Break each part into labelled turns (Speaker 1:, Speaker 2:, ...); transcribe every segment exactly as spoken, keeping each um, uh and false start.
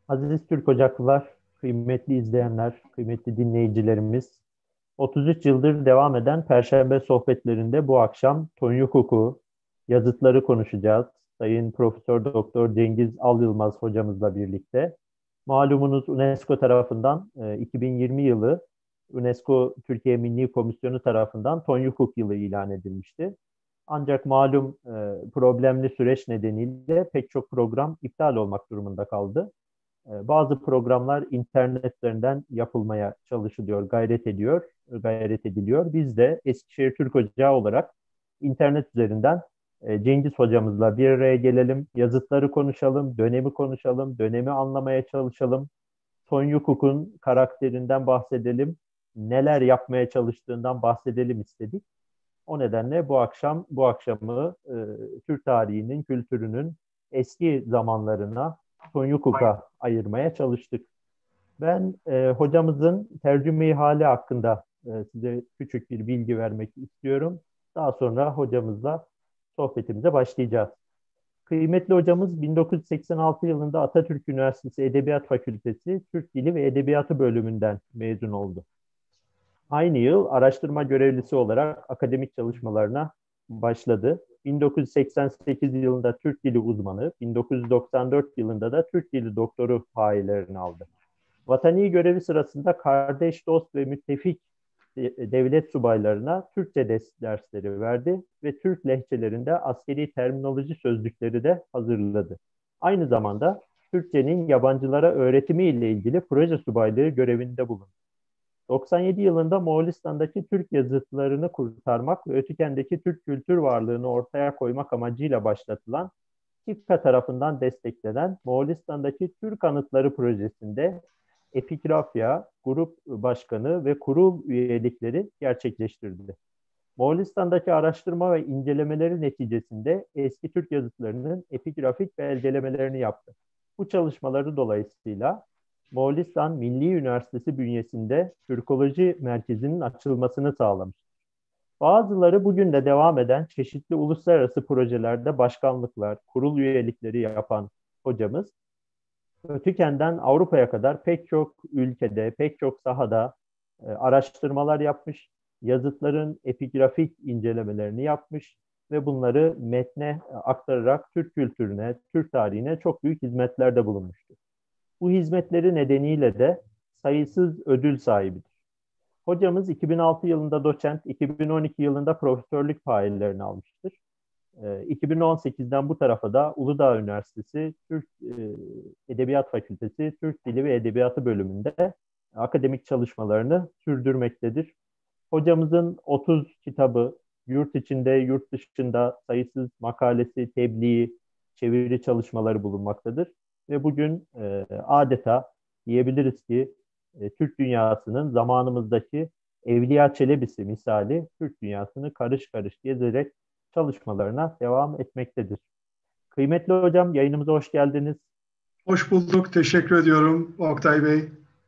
Speaker 1: Aziz Türk Ocaklılar, kıymetli izleyenler, kıymetli dinleyicilerimiz, otuz üç yıldır devam eden Perşembe sohbetlerinde bu akşam Tonya Hukuku yazıtları konuşacağız. Sayın Profesör Doktor Cengiz Al Yılmaz hocamızla birlikte. Malumunuz UNESCO tarafından e, iki bin yirmi yılı UNESCO Türkiye Milli Komisyonu tarafından Tonya Hukuk yılı ilan edilmişti. Ancak malum e, problemli süreç nedeniyle pek çok program iptal olmak durumunda kaldı. E, Bazı programlar internet üzerinden yapılmaya çalışılıyor, gayret ediyor, gayret ediliyor. Biz de Eskişehir Türk Ocağı olarak internet üzerinden e, Cengiz hocamızla bir araya gelelim, yazıtları konuşalım, dönemi konuşalım, dönemi anlamaya çalışalım. Son Yukuk'un karakterinden bahsedelim, neler yapmaya çalıştığından bahsedelim istedik. O nedenle bu akşam bu akşamı e, Türk tarihinin, kültürünün eski zamanlarına, Son Yukuk'a ayırmaya çalıştık. Ben e, hocamızın tercüme-i hali hakkında e, size küçük bir bilgi vermek istiyorum. Daha sonra hocamızla sohbetimize başlayacağız. Kıymetli hocamız bin dokuz yüz seksen altı yılında Atatürk Üniversitesi Edebiyat Fakültesi Türk Dili ve Edebiyatı bölümünden mezun oldu. Aynı yıl araştırma görevlisi olarak akademik çalışmalarına başladı. bin dokuz yüz seksen sekiz yılında Türk Dili uzmanı, bin dokuz yüz doksan dört yılında da Türk Dili doktoru payelerini aldı. Vatani görevi sırasında kardeş, dost ve müttefik devlet subaylarına Türkçe dersleri verdi ve Türk lehçelerinde askeri terminoloji sözlükleri de hazırladı. Aynı zamanda Türkçenin yabancılara öğretimi ile ilgili proje subaylığı görevinde bulundu. doksan yedi yılında Moğolistan'daki Türk yazıtlarını kurtarmak ve Ötüken'deki Türk kültür varlığını ortaya koymak amacıyla başlatılan KİPKA tarafından desteklenen Moğolistan'daki Türk Anıtları projesinde epigrafya, grup başkanı ve kurul üyelikleri gerçekleştirdi. Moğolistan'daki araştırma ve incelemeleri neticesinde eski Türk yazıtlarının epigrafik belgelemelerini yaptı. Bu çalışmaları dolayısıyla Moğolistan Milli Üniversitesi bünyesinde Türkoloji Merkezi'nin açılmasını sağlamıştır. Bazıları bugün de devam eden çeşitli uluslararası projelerde başkanlıklar, kurul üyelikleri yapan hocamız, Ötüken'den Avrupa'ya kadar pek çok ülkede, pek çok sahada e, araştırmalar yapmış, yazıtların epigrafik incelemelerini yapmış ve bunları metne aktararak Türk kültürüne, Türk tarihine çok büyük hizmetlerde bulunmuştur. Bu hizmetleri nedeniyle de sayısız ödül sahibidir. Hocamız iki bin altı yılında doçent, iki bin on iki yılında profesörlük payelerini almıştır. iki bin on sekizden bu tarafa da Uludağ Üniversitesi Türk Edebiyat Fakültesi Türk Dili ve Edebiyatı bölümünde akademik çalışmalarını sürdürmektedir. Hocamızın otuz kitabı, yurt içinde, yurt dışında sayısız makalesi, tebliği, çeviri çalışmaları bulunmaktadır. Ve bugün e, adeta diyebiliriz ki e, Türk dünyasının zamanımızdaki Evliya Çelebi'si misali Türk dünyasını karış karış gezerek çalışmalarına devam etmektedir. Kıymetli hocam, yayınımıza hoş geldiniz.
Speaker 2: Hoş bulduk, teşekkür ediyorum Oktay Bey.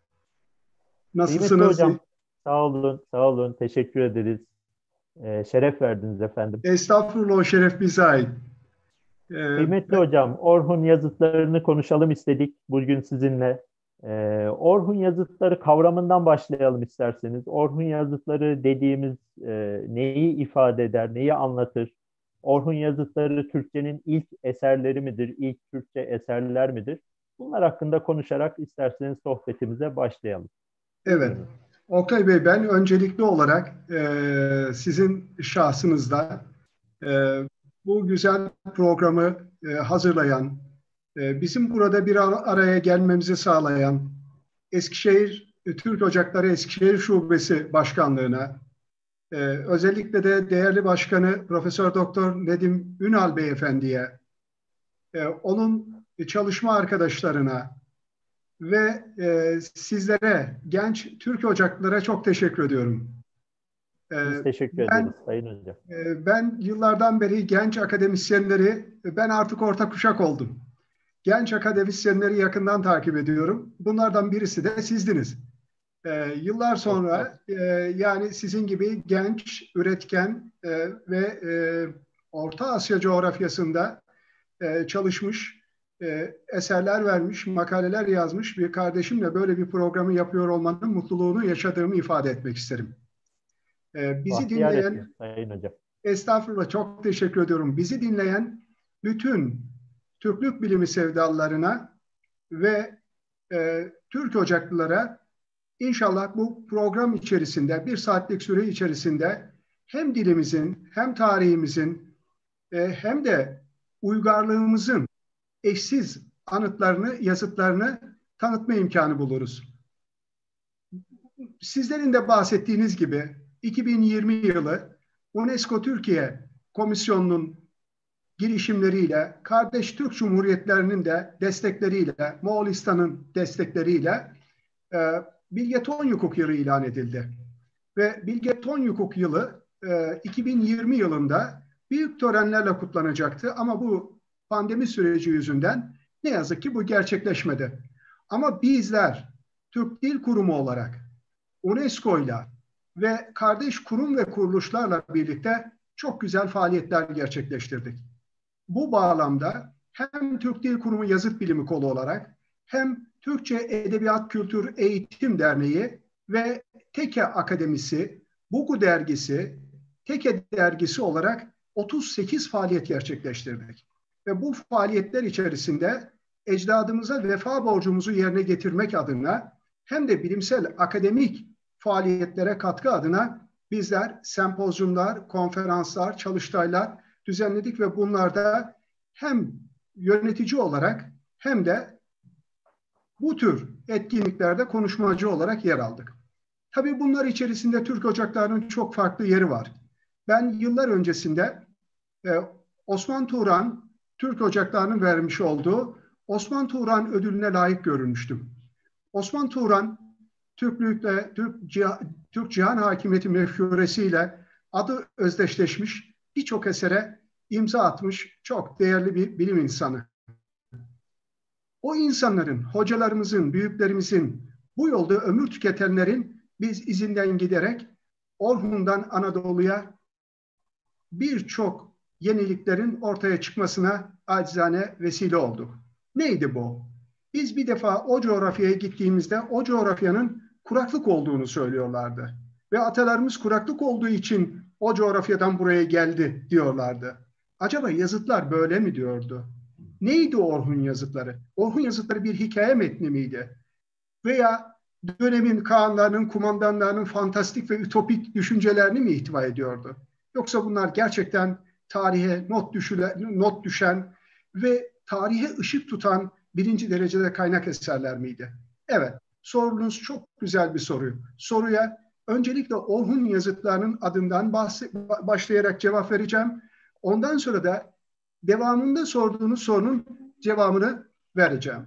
Speaker 1: Kıymetli
Speaker 2: Nasılsınız?
Speaker 1: hocam, sağ olun, sağ olun, teşekkür ederiz. E, şeref verdiniz efendim.
Speaker 2: Estağfurullah, o şeref bize ait. Ee,
Speaker 1: Kıymetli
Speaker 2: ben-
Speaker 1: hocam, Orhun yazıtlarını konuşalım istedik bugün sizinle. Ee, Orhun yazıtları kavramından başlayalım isterseniz. Orhun yazıtları dediğimiz e, neyi ifade eder, neyi anlatır? Orhun yazıtları Türkçenin ilk eserleri midir, ilk Türkçe eserler midir? Bunlar hakkında konuşarak isterseniz sohbetimize başlayalım.
Speaker 2: evet,
Speaker 1: Buyurunuz.
Speaker 2: Oktay Bey, ben öncelikli olarak e, sizin şahsınızda e, bu güzel programı e, hazırlayan, e, bizim burada bir ar- araya gelmemizi sağlayan Eskişehir Türk Ocakları Eskişehir Şubesi Başkanlığı'na, Ee, özellikle de değerli başkanı Profesör Doktor Nedim Ünal Beyefendi'ye, e, onun çalışma arkadaşlarına ve e, sizlere, genç Türk Ocaklılara çok teşekkür ediyorum.
Speaker 1: Biz
Speaker 2: Ee,
Speaker 1: teşekkür ederiz
Speaker 2: ben
Speaker 1: Sayın Hocam.
Speaker 2: e, ben yıllardan beri genç akademisyenleri, ben artık orta kuşak oldum. Genç akademisyenleri yakından takip ediyorum. Bunlardan birisi de sizdiniz. Ee, yıllar sonra
Speaker 1: Estağfurullah.
Speaker 2: e, yani sizin gibi genç, üretken e, ve e, Orta Asya coğrafyasında e, çalışmış e, eserler vermiş, makaleler yazmış bir kardeşimle böyle bir programı yapıyor olmanın mutluluğunu yaşadığımı ifade etmek isterim. E, bizi
Speaker 1: Bahtiyar ettiniz
Speaker 2: dinleyen,
Speaker 1: Sayın Hocam.
Speaker 2: estağfurullah çok teşekkür ediyorum. Bizi dinleyen bütün Türklük bilimi sevdalılarına ve e, Türk Ocaklılara İnşallah bu program içerisinde, bir saatlik süre içerisinde hem dilimizin, hem tarihimizin, e, hem de uygarlığımızın eşsiz anıtlarını, yazıtlarını tanıtma imkanı buluruz. Sizlerin de bahsettiğiniz gibi iki bin yirmi yılı UNESCO Türkiye Komisyonu'nun girişimleriyle, kardeş Türk Cumhuriyetlerinin de destekleriyle, Moğolistan'ın destekleriyle e, Bilge Tonyukuk yılı ilan edildi. Ve Bilge Tonyukuk yılı e, iki bin yirmi yılında büyük törenlerle kutlanacaktı ama bu pandemi süreci yüzünden ne yazık ki bu gerçekleşmedi. Ama bizler Türk Dil Kurumu olarak UNESCO'yla ve kardeş kurum ve kuruluşlarla birlikte çok güzel faaliyetler gerçekleştirdik. Bu bağlamda hem Türk Dil Kurumu Yazıt Bilimi Kolu olarak hem Türkçe Edebiyat Kültür Eğitim Derneği ve Teke Akademisi, Buku Dergisi, Teke Dergisi olarak otuz sekiz faaliyet gerçekleştirdik. Ve bu faaliyetler içerisinde ecdadımıza vefa borcumuzu yerine getirmek adına hem de bilimsel akademik faaliyetlere katkı adına bizler sempozyumlar, konferanslar, çalıştaylar düzenledik ve bunlarda hem yönetici olarak hem de bu tür etkinliklerde konuşmacı olarak yer aldık. Tabii bunlar içerisinde Türk Ocakları'nın çok farklı yeri var. Ben yıllar öncesinde e, Osman Turan, Türk Ocakları'nın vermiş olduğu Osman Turan ödülüne layık görülmüştüm. Osman Turan, Türklükle, Türk, Cih Türk Cihan Hakimiyeti mefkuresiyle adı özdeşleşmiş, birçok esere imza atmış çok değerli bir bilim insanı. O insanların, hocalarımızın, büyüklerimizin, bu yolda ömür tüketenlerin biz izinden giderek Orhun'dan Anadolu'ya birçok yeniliklerin ortaya çıkmasına acizane vesile olduk. Neydi bu? Biz bir defa o coğrafyaya gittiğimizde o coğrafyanın kuraklık olduğunu söylüyorlardı. Ve atalarımız kuraklık olduğu için o coğrafyadan buraya geldi diyorlardı. Acaba yazıtlar böyle mi diyordu? Neydi Orhun yazıtları? Orhun yazıtları bir hikaye metni miydi? Veya dönemin kağanlarının, kumandanlarının fantastik ve ütopik düşüncelerini mi ihtiva ediyordu? Yoksa bunlar gerçekten tarihe not, düşüle, not düşen ve tarihe ışık tutan birinci derecede kaynak eserler miydi? Evet, sorunuz çok güzel bir soru. Soruya öncelikle Orhun yazıtlarının adından başlayarak cevap vereceğim. Ondan sonra da devamında sorduğunuz sorunun cevabını vereceğim.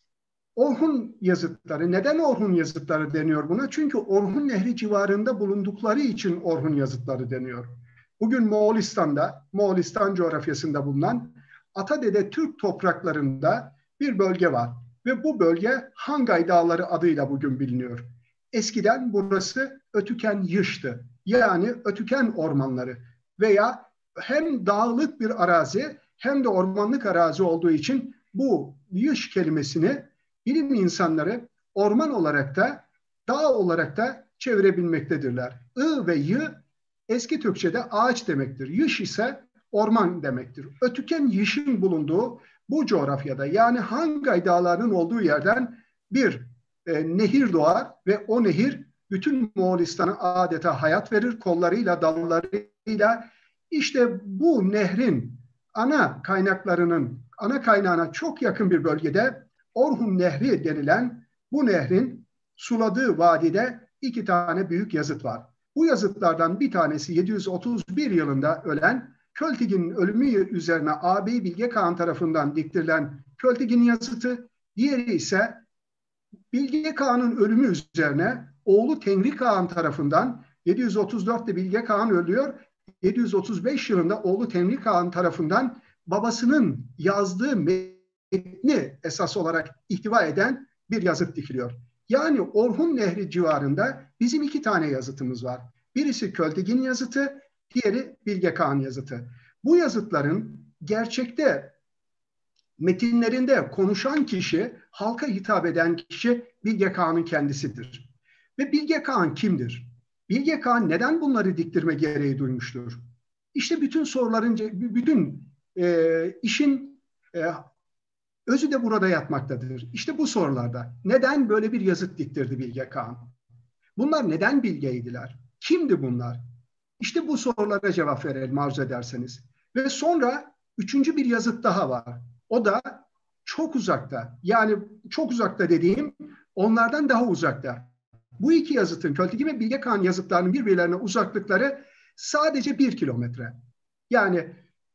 Speaker 2: Orhun yazıtları, neden Orhun yazıtları deniyor buna? Çünkü Orhun Nehri civarında bulundukları için Orhun yazıtları deniyor. Bugün Moğolistan'da, Moğolistan coğrafyasında bulunan Atadede Türk topraklarında bir bölge var. Ve bu bölge Hangay Dağları adıyla bugün biliniyor. Eskiden burası Ötüken Yış'tı. Yani Ötüken ormanları veya hem dağlık bir arazi hem de ormanlık arazi olduğu için bu Yış kelimesini bilim insanları orman olarak da dağ olarak da çevirebilmektedirler. I ve Y eski Türkçe'de ağaç demektir. Yış ise orman demektir. Ötüken Yış'ın bulunduğu bu coğrafyada yani Hangay Dağları'nın olduğu yerden bir e, nehir doğar ve o nehir bütün Moğolistan'a adeta hayat verir kollarıyla, dallarıyla. İşte bu nehrin ana kaynaklarının, ana kaynağına çok yakın bir bölgede Orhun Nehri denilen bu nehrin suladığı vadide iki tane büyük yazıt var. Bu yazıtlardan bir tanesi yedi yüz otuz bir yılında ölen Költigin ölümü üzerine ağabey Bilge Kağan tarafından diktirilen Költigin yazıtı, diğeri ise Bilge Kağan'ın ölümü üzerine oğlu Tengri Kağan tarafından yedi yüz otuz dörtte Bilge Kağan ölüyor. yedi yüz otuz beş yılında oğlu Tengri Kağan tarafından babasının yazdığı metni esas olarak ihtiva eden bir yazıt dikiliyor. Yani Orhun Nehri civarında bizim iki tane yazıtımız var. Birisi Költigin yazıtı, diğeri Bilge Kağan yazıtı. Bu yazıtların gerçekte metinlerinde konuşan kişi, halka hitap eden kişi Bilge Kağan'ın kendisidir. Ve Bilge Kağan kimdir? Bilge Kağan neden bunları diktirme gereği duymuştur? İşte bütün soruların, bütün e, işin e, özü de burada yatmaktadır. İşte bu sorularda neden böyle bir yazıt diktirdi Bilge Kağan? Bunlar neden bilgeydiler? Kimdi bunlar? İşte bu sorulara cevap verelim arzu ederseniz. Ve sonra üçüncü bir yazıt daha var. O da çok uzakta. Yani çok uzakta dediğim onlardan daha uzakta. Bu iki yazıtın, Költegi ve Bilge Kağan yazıtlarının birbirlerine uzaklıkları sadece bir kilometre. Yani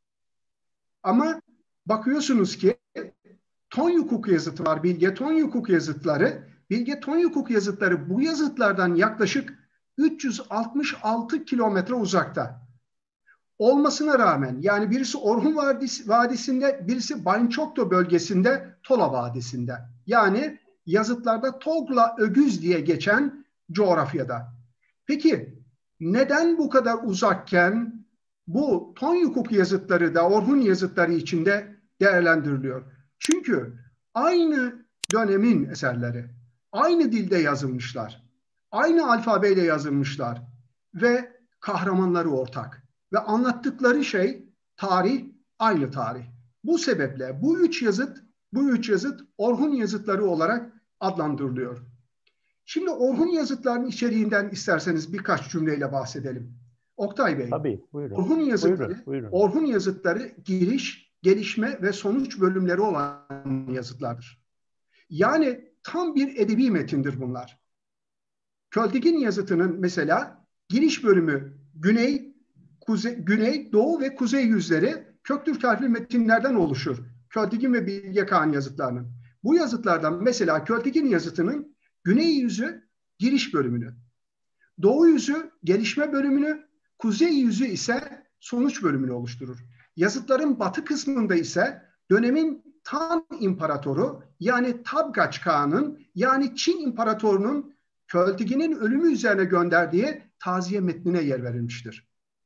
Speaker 2: ama bakıyorsunuz ki Tonyukuk yazıtı var. Bilge Tonyukuk yazıtları. Bilge Tonyukuk yazıtları bu yazıtlardan yaklaşık üç yüz altmış altı kilometre uzakta. Olmasına rağmen yani birisi Orhun Vadisi'nde, birisi Bançokto bölgesinde, Tola Vadisi'nde. Yani yazıtlarda Togla Ögüz diye geçen coğrafyada. Peki neden bu kadar uzakken bu Tonyukuk yazıtları da Orhun yazıtları içinde değerlendiriliyor? Çünkü aynı dönemin eserleri, aynı dilde yazılmışlar, aynı alfabeyle yazılmışlar ve kahramanları ortak. Ve anlattıkları şey, tarih, aynı tarih. Bu sebeple bu üç yazıt, bu üç yazıt Orhun yazıtları olarak adlandırılıyor. Şimdi Orhun yazıtlarının içeriğinden isterseniz birkaç cümleyle bahsedelim. Oktay Bey,
Speaker 1: tabii, buyurun.
Speaker 2: Orhun yazıtları,
Speaker 1: buyurun, buyurun.
Speaker 2: Orhun yazıtları giriş, gelişme ve sonuç bölümleri olan yazıtlardır. Yani tam bir edebi metindir bunlar. Költekin yazıtının mesela giriş bölümü güney, kuzey, güney, doğu ve kuzey yüzleri Köktürk harfli metinlerden oluşur. Költekin ve Bilge Kağan yazıtlarının. Bu yazıtlardan mesela Költekin yazıtının güney yüzü giriş bölümünü, doğu yüzü gelişme bölümünü, kuzey yüzü ise sonuç bölümünü oluşturur. Yazıtların batı kısmında ise dönemin Tan İmparatoru yani Tabgaç Kağan'ın yani Çin İmparatorunun Költekin'in ölümü üzerine gönderdiği taziye metnine yer verilmiştir.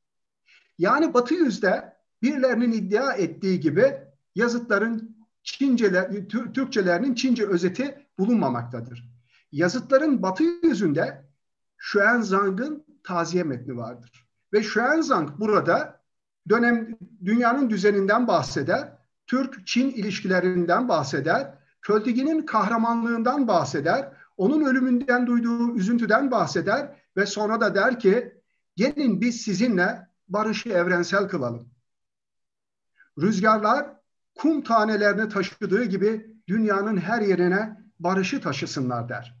Speaker 2: Yani batı yüzde birilerinin iddia ettiği gibi yazıtların Çinceler, Türkçelerinin Çince özeti bulunmamaktadır. Yazıtların batı yüzünde Xuanzang'ın taziye metni vardır. Ve Xuanzang burada dönem dünyanın düzeninden bahseder, Türk-Çin ilişkilerinden bahseder, Költekin'in kahramanlığından bahseder, onun ölümünden duyduğu üzüntüden bahseder ve sonra da der ki gelin biz sizinle barışı evrensel kılalım. Rüzgarlar kum tanelerini taşıdığı gibi dünyanın her yerine barışı taşısınlar der.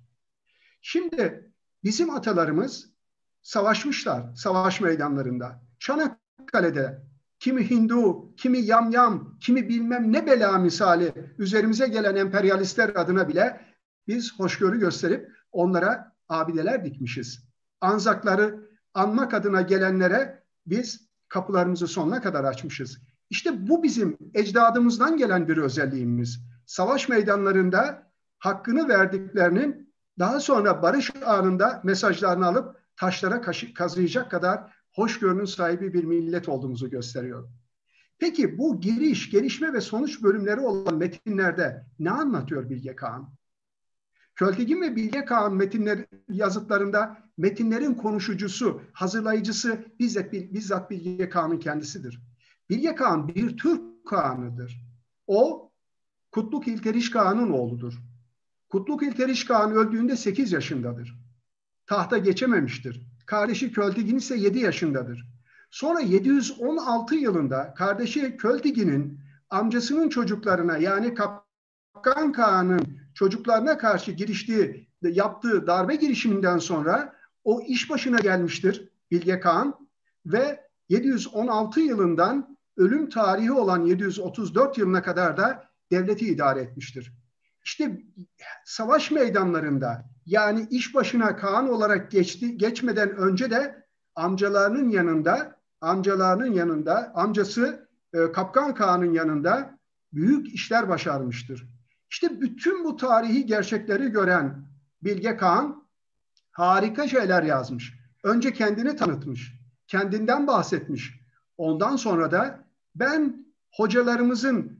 Speaker 2: Şimdi bizim atalarımız savaşmışlar savaş meydanlarında. Çanakkale'de kimi Hindu, kimi yamyam, kimi bilmem ne bela misali üzerimize gelen emperyalistler adına bile biz hoşgörü gösterip onlara abideler dikmişiz. Anzakları anmak adına gelenlere biz kapılarımızı sonuna kadar açmışız. İşte bu bizim ecdadımızdan gelen bir özelliğimiz. Savaş meydanlarında hakkını verdiklerinin daha sonra barış anında mesajlarını alıp taşlara kazıyacak kadar hoşgörünün sahibi bir millet olduğumuzu gösteriyor. Peki bu giriş, gelişme ve sonuç bölümleri olan metinlerde ne anlatıyor Bilge Kağan? Költekin ve Bilge Kağan metinler yazıtlarında metinlerin konuşucusu, hazırlayıcısı bizzat, bizzat Bilge Kağan'ın kendisidir. Bilge Kağan bir Türk Kağan'ıdır. O Kutluk İlteriş Kağan'ın oğludur. Kutluk İlteriş Kağan öldüğünde sekiz yaşındadır. Tahta geçememiştir. Kardeşi Költekin ise yedi yaşındadır. Sonra yedi yüz on altı yılında kardeşi Költekin'in amcasının çocuklarına yani Kapkan Kağan'ın çocuklarına karşı giriştiği, yaptığı darbe girişiminden sonra o iş başına gelmiştir Bilge Kağan ve yedi yüz on altı yılından ölüm tarihi olan yedi yüz otuz dört yılına kadar da devleti idare etmiştir. İşte savaş meydanlarında yani iş başına Kağan olarak geçti, geçmeden önce de amcalarının yanında, amcalarının yanında, amcası e, Kapkan Kağan'ın yanında büyük işler başarmıştır. İşte bütün bu tarihi gerçekleri gören Bilge Kağan harika şeyler yazmış. Önce kendini tanıtmış, kendinden bahsetmiş. Ondan sonra da ben hocalarımızın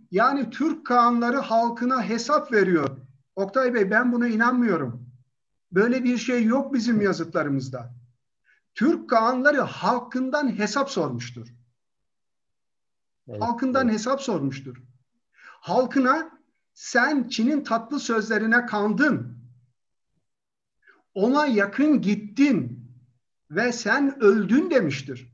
Speaker 2: Yani Türk Kağanları halkına hesap veriyor. Oktay Bey, ben buna inanmıyorum. Böyle bir şey yok bizim yazıtlarımızda. Türk Kağanları halkından hesap sormuştur.
Speaker 1: Evet,
Speaker 2: Halkından
Speaker 1: evet.
Speaker 2: hesap sormuştur. Halkına sen Çin'in tatlı sözlerine kandın. Ona yakın gittin ve sen öldün demiştir.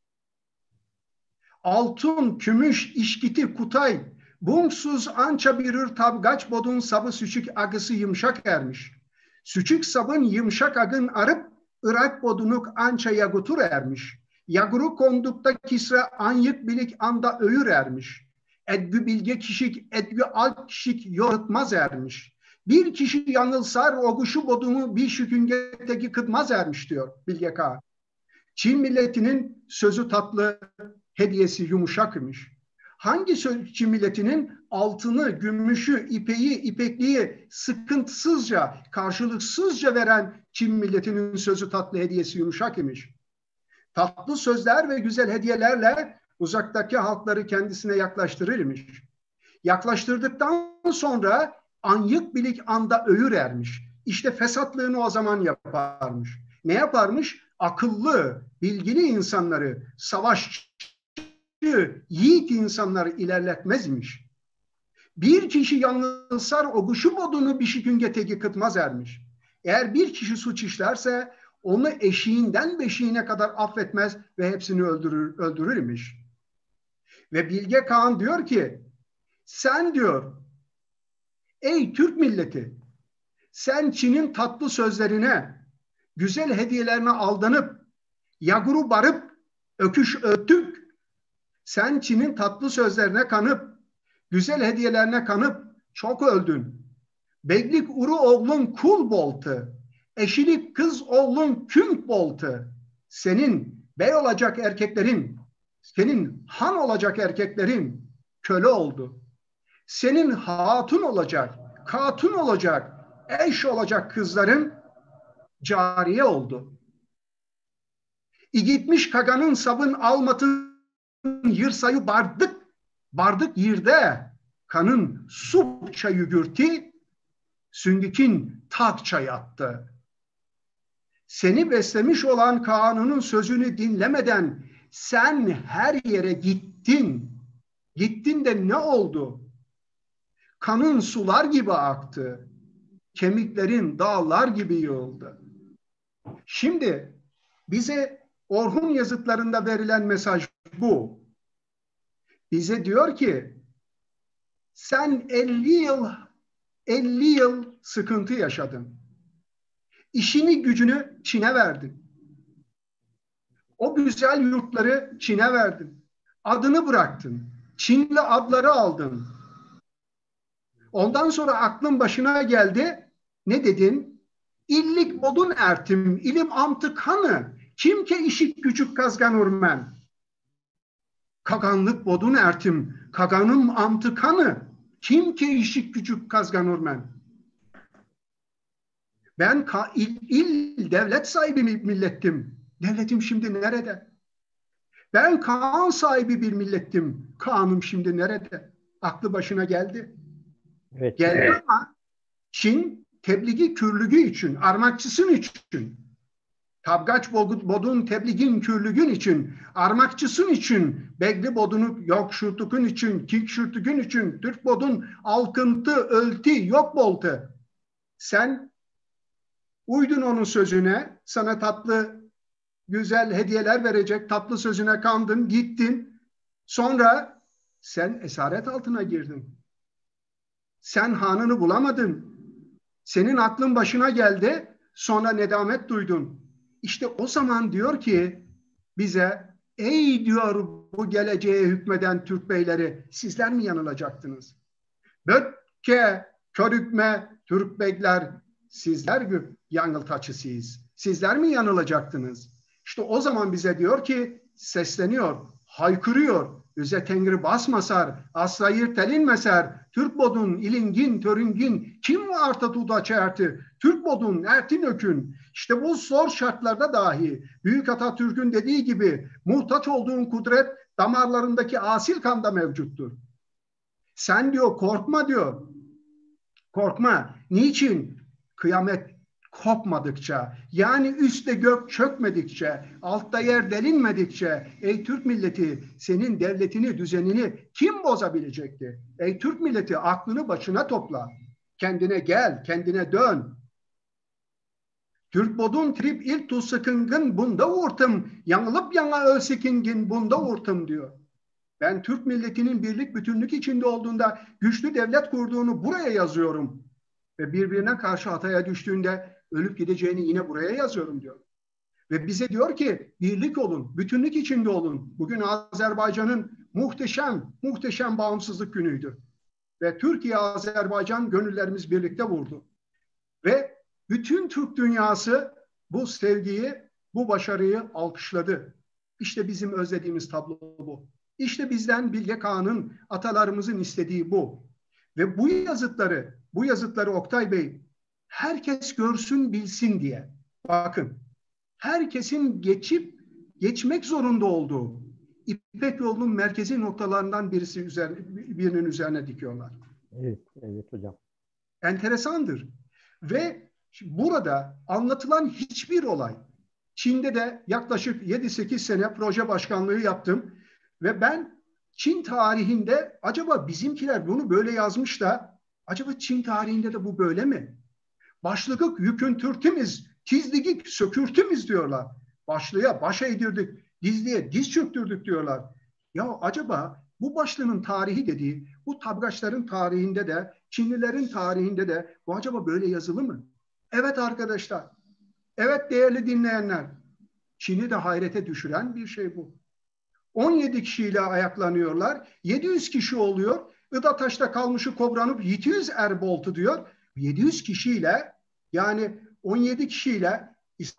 Speaker 2: Altın, kümüş, işkiti, kutay, bumsuz ança birür tabgaç bodun sabı süçük agısı yumuşak ermiş. Süçük sabın yumuşak agın arıp, Irak bodunuk ança yagutur ermiş. Yaguru kondukta kisre anyık bilik anda öğür ermiş. Edgü bilge kişik, edgü alp kişik yorutmaz ermiş. Bir kişi yanılsar, oguşu bodunu bir şüküngeteki kıtmaz ermiş diyor Bilge Kağan. Çin milletinin sözü tatlı, hediyesi yumuşak imiş. Hangi Çin milletinin altını, gümüşü, ipeği, ipekliği sıkıntısızca, karşılıksızca veren Çin milletinin sözü tatlı, hediyesi yumuşak imiş. Tatlı sözler ve güzel hediyelerle uzaktaki halkları kendisine yaklaştırırmış. Yaklaştırdıktan sonra anyık bilik anda öğür ermiş. İşte fesatlığını o zaman yaparmış. Ne yaparmış? Akıllı, bilgili insanları, savaşçı, yiğit insanları ilerletmezmiş. Bir kişi yanılsar, o kuşu bodunu bir şey gün getegi kıtmaz ermiş. Eğer bir kişi suç işlerse onu eşiğinden beşiğine kadar affetmez ve hepsini öldürür, öldürürmüş. Ve Bilge Kağan diyor ki, sen diyor, ey Türk milleti, sen Çin'in tatlı sözlerine, güzel hediyelerine aldanıp, yaguru barıp, öküş öttük. Sen Çin'in tatlı sözlerine kanıp, güzel hediyelerine kanıp çok öldün. Beglik uru oğlun kul boltu, eşilik kız oğlun künk boltu. Senin bey olacak erkeklerin, senin han olacak erkeklerin köle oldu. Senin hatun olacak, katun olacak, eş olacak kızların cariye oldu. İgitmiş kaganın sabın almatın yırsayı bardık, bardık yirde kanın su çayı gürti, süngükin tak çay attı. Seni beslemiş olan Kağan'ın sözünü dinlemeden sen her yere gittin. Gittin de ne oldu? Kanın sular gibi aktı. Kemiklerin dağlar gibi yığıldı. Şimdi bize Orhun yazıtlarında verilen mesaj bu. Bize diyor ki sen elli yıl elli yıl sıkıntı yaşadın. İşini gücünü Çin'e verdin. O güzel yurtları Çin'e verdin. Adını bıraktın. Çinli adları aldın. Ondan sonra aklın başına geldi. Ne dedin? İllik bodun ertim, ilim amtı kanı. Kimke işik küçük kazgan urmen. Kaganlık bodun ertim, kaganım amtı kanı. Kimke işik küçük kazgan urmen. Ben il, il devlet sahibi millettim. Devletim şimdi nerede? Ben Kaan sahibi bir millettim. Kaan'ım şimdi nerede? Aklı başına geldi.
Speaker 1: Evet.
Speaker 2: Geldi
Speaker 1: Evet.
Speaker 2: ama Çin tebliği kürlüğü için, armakçısın için, tabgaç bodun tebliğin kürlüğün için, armakçısın için, begli bodunu yok şurtukun için, kik şurtukun için, Türk bodun alkıntı, ölti, yok boltu. Sen uydun onun sözüne, sana tatlı, güzel hediyeler verecek, tatlı sözüne kandın, gittin. Sonra sen esaret altına girdin. Sen hanını bulamadın. Senin aklın başına geldi, sonra nedamet duydun. İşte o zaman diyor ki bize, ey diyor bu geleceğe hükmeden Türk beyleri, sizler mi yanılacaktınız? Bökke, körükme, Türk beyler, sizler mi yanıltaçısıyız? Sizler mi yanılacaktınız? İşte o zaman bize diyor ki, sesleniyor, haykırıyor. Üze tengri basmasar, asrayır telinmeser, Türk bodun, ilingin, törüngin, kim arta tuda çerti, Türk bodun, ertin ökün. İşte bu zor şartlarda dahi Büyük Atatürk'ün dediği gibi muhtaç olduğun kudret damarlarındaki asil kanda mevcuttur. Sen diyor korkma diyor. Korkma. Niçin? Kıyamet kopmadıkça, yani üstte gök çökmedikçe, altta yer delinmedikçe, ey Türk milleti, senin devletini, düzenini kim bozabilecekti? Ey Türk milleti, aklını başına topla. Kendine gel, kendine dön. Türk bodun trip il tu sıkıngın bunda vurtum, yanılıp yana ölsekingin bunda vurtum diyor. Ben Türk milletinin birlik bütünlük içinde olduğunda güçlü devlet kurduğunu buraya yazıyorum. Ve birbirine karşı hataya düştüğünde ölüp gideceğini yine buraya yazıyorum diyor. Ve bize diyor ki birlik olun, bütünlük içinde olun. Bugün Azerbaycan'ın muhteşem, muhteşem bağımsızlık günüydü. Ve Türkiye-Azerbaycan gönüllerimiz birlikte vurdu. Ve bütün Türk dünyası bu sevgiyi, bu başarıyı alkışladı. İşte bizim özlediğimiz tablo bu. İşte bizden Bilge Kağan'ın, atalarımızın istediği bu. Ve bu yazıtları, bu yazıtları Oktay Bey, herkes görsün, bilsin diye. Bakın, herkesin geçip, geçmek zorunda olduğu İpek yolunun merkezi noktalarından birisi üzerine, birinin üzerine dikiyorlar.
Speaker 1: Evet, evet hocam.
Speaker 2: Enteresandır. Ve burada anlatılan hiçbir olay, Çin'de de yaklaşık yedi sekiz sene proje başkanlığı yaptım ve ben Çin tarihinde acaba bizimkiler bunu böyle yazmış da acaba Çin tarihinde de bu böyle mi? Başlıkık yükün Türk'imiz, tizligik sökürtümüz diyorlar. Başlığa baş eğdirdik, dizliğe diz çöktürdük diyorlar. Ya acaba bu başlığın tarihi dediği, bu tabgaçların tarihinde de, Çinlilerin tarihinde de bu acaba böyle yazılı mı? Evet arkadaşlar, evet değerli dinleyenler, Çin'i de hayrete düşüren bir şey bu. on yedi kişiyle ayaklanıyorlar, yedi yüz kişi oluyor, Idataş'ta kalmışı kobranıp yedi yüz erboltu diyor. yedi yüz kişiyle, yani on yedi kişiyle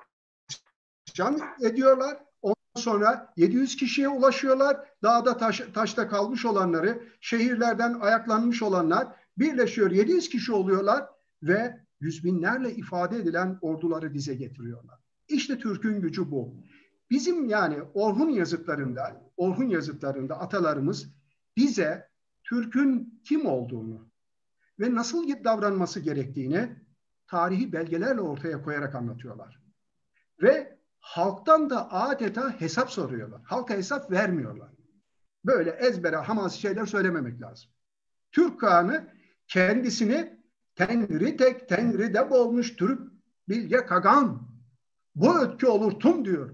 Speaker 2: isyan ediyorlar. Ondan sonra yedi yüz kişiye ulaşıyorlar. Dağda taş, taşta kalmış olanları, şehirlerden ayaklanmış olanlar birleşiyor. yedi yüz kişi oluyorlar ve yüz binlerle ifade edilen orduları dize getiriyorlar. İşte Türk'ün gücü bu. Bizim yani Orhun yazıtlarında, Orhun yazıtlarında atalarımız bize Türk'ün kim olduğunu ve nasıl davranması gerektiğini tarihi belgelerle ortaya koyarak anlatıyorlar. Ve halktan da adeta hesap soruyorlar. Halka hesap vermiyorlar. Böyle ezbere hamasi şeyler söylememek lazım. Türk Kağan'ı kendisini Tengri tek Tengri de olmuş Türk Bilge Kağan. Bu ötkü olur tüm diyor.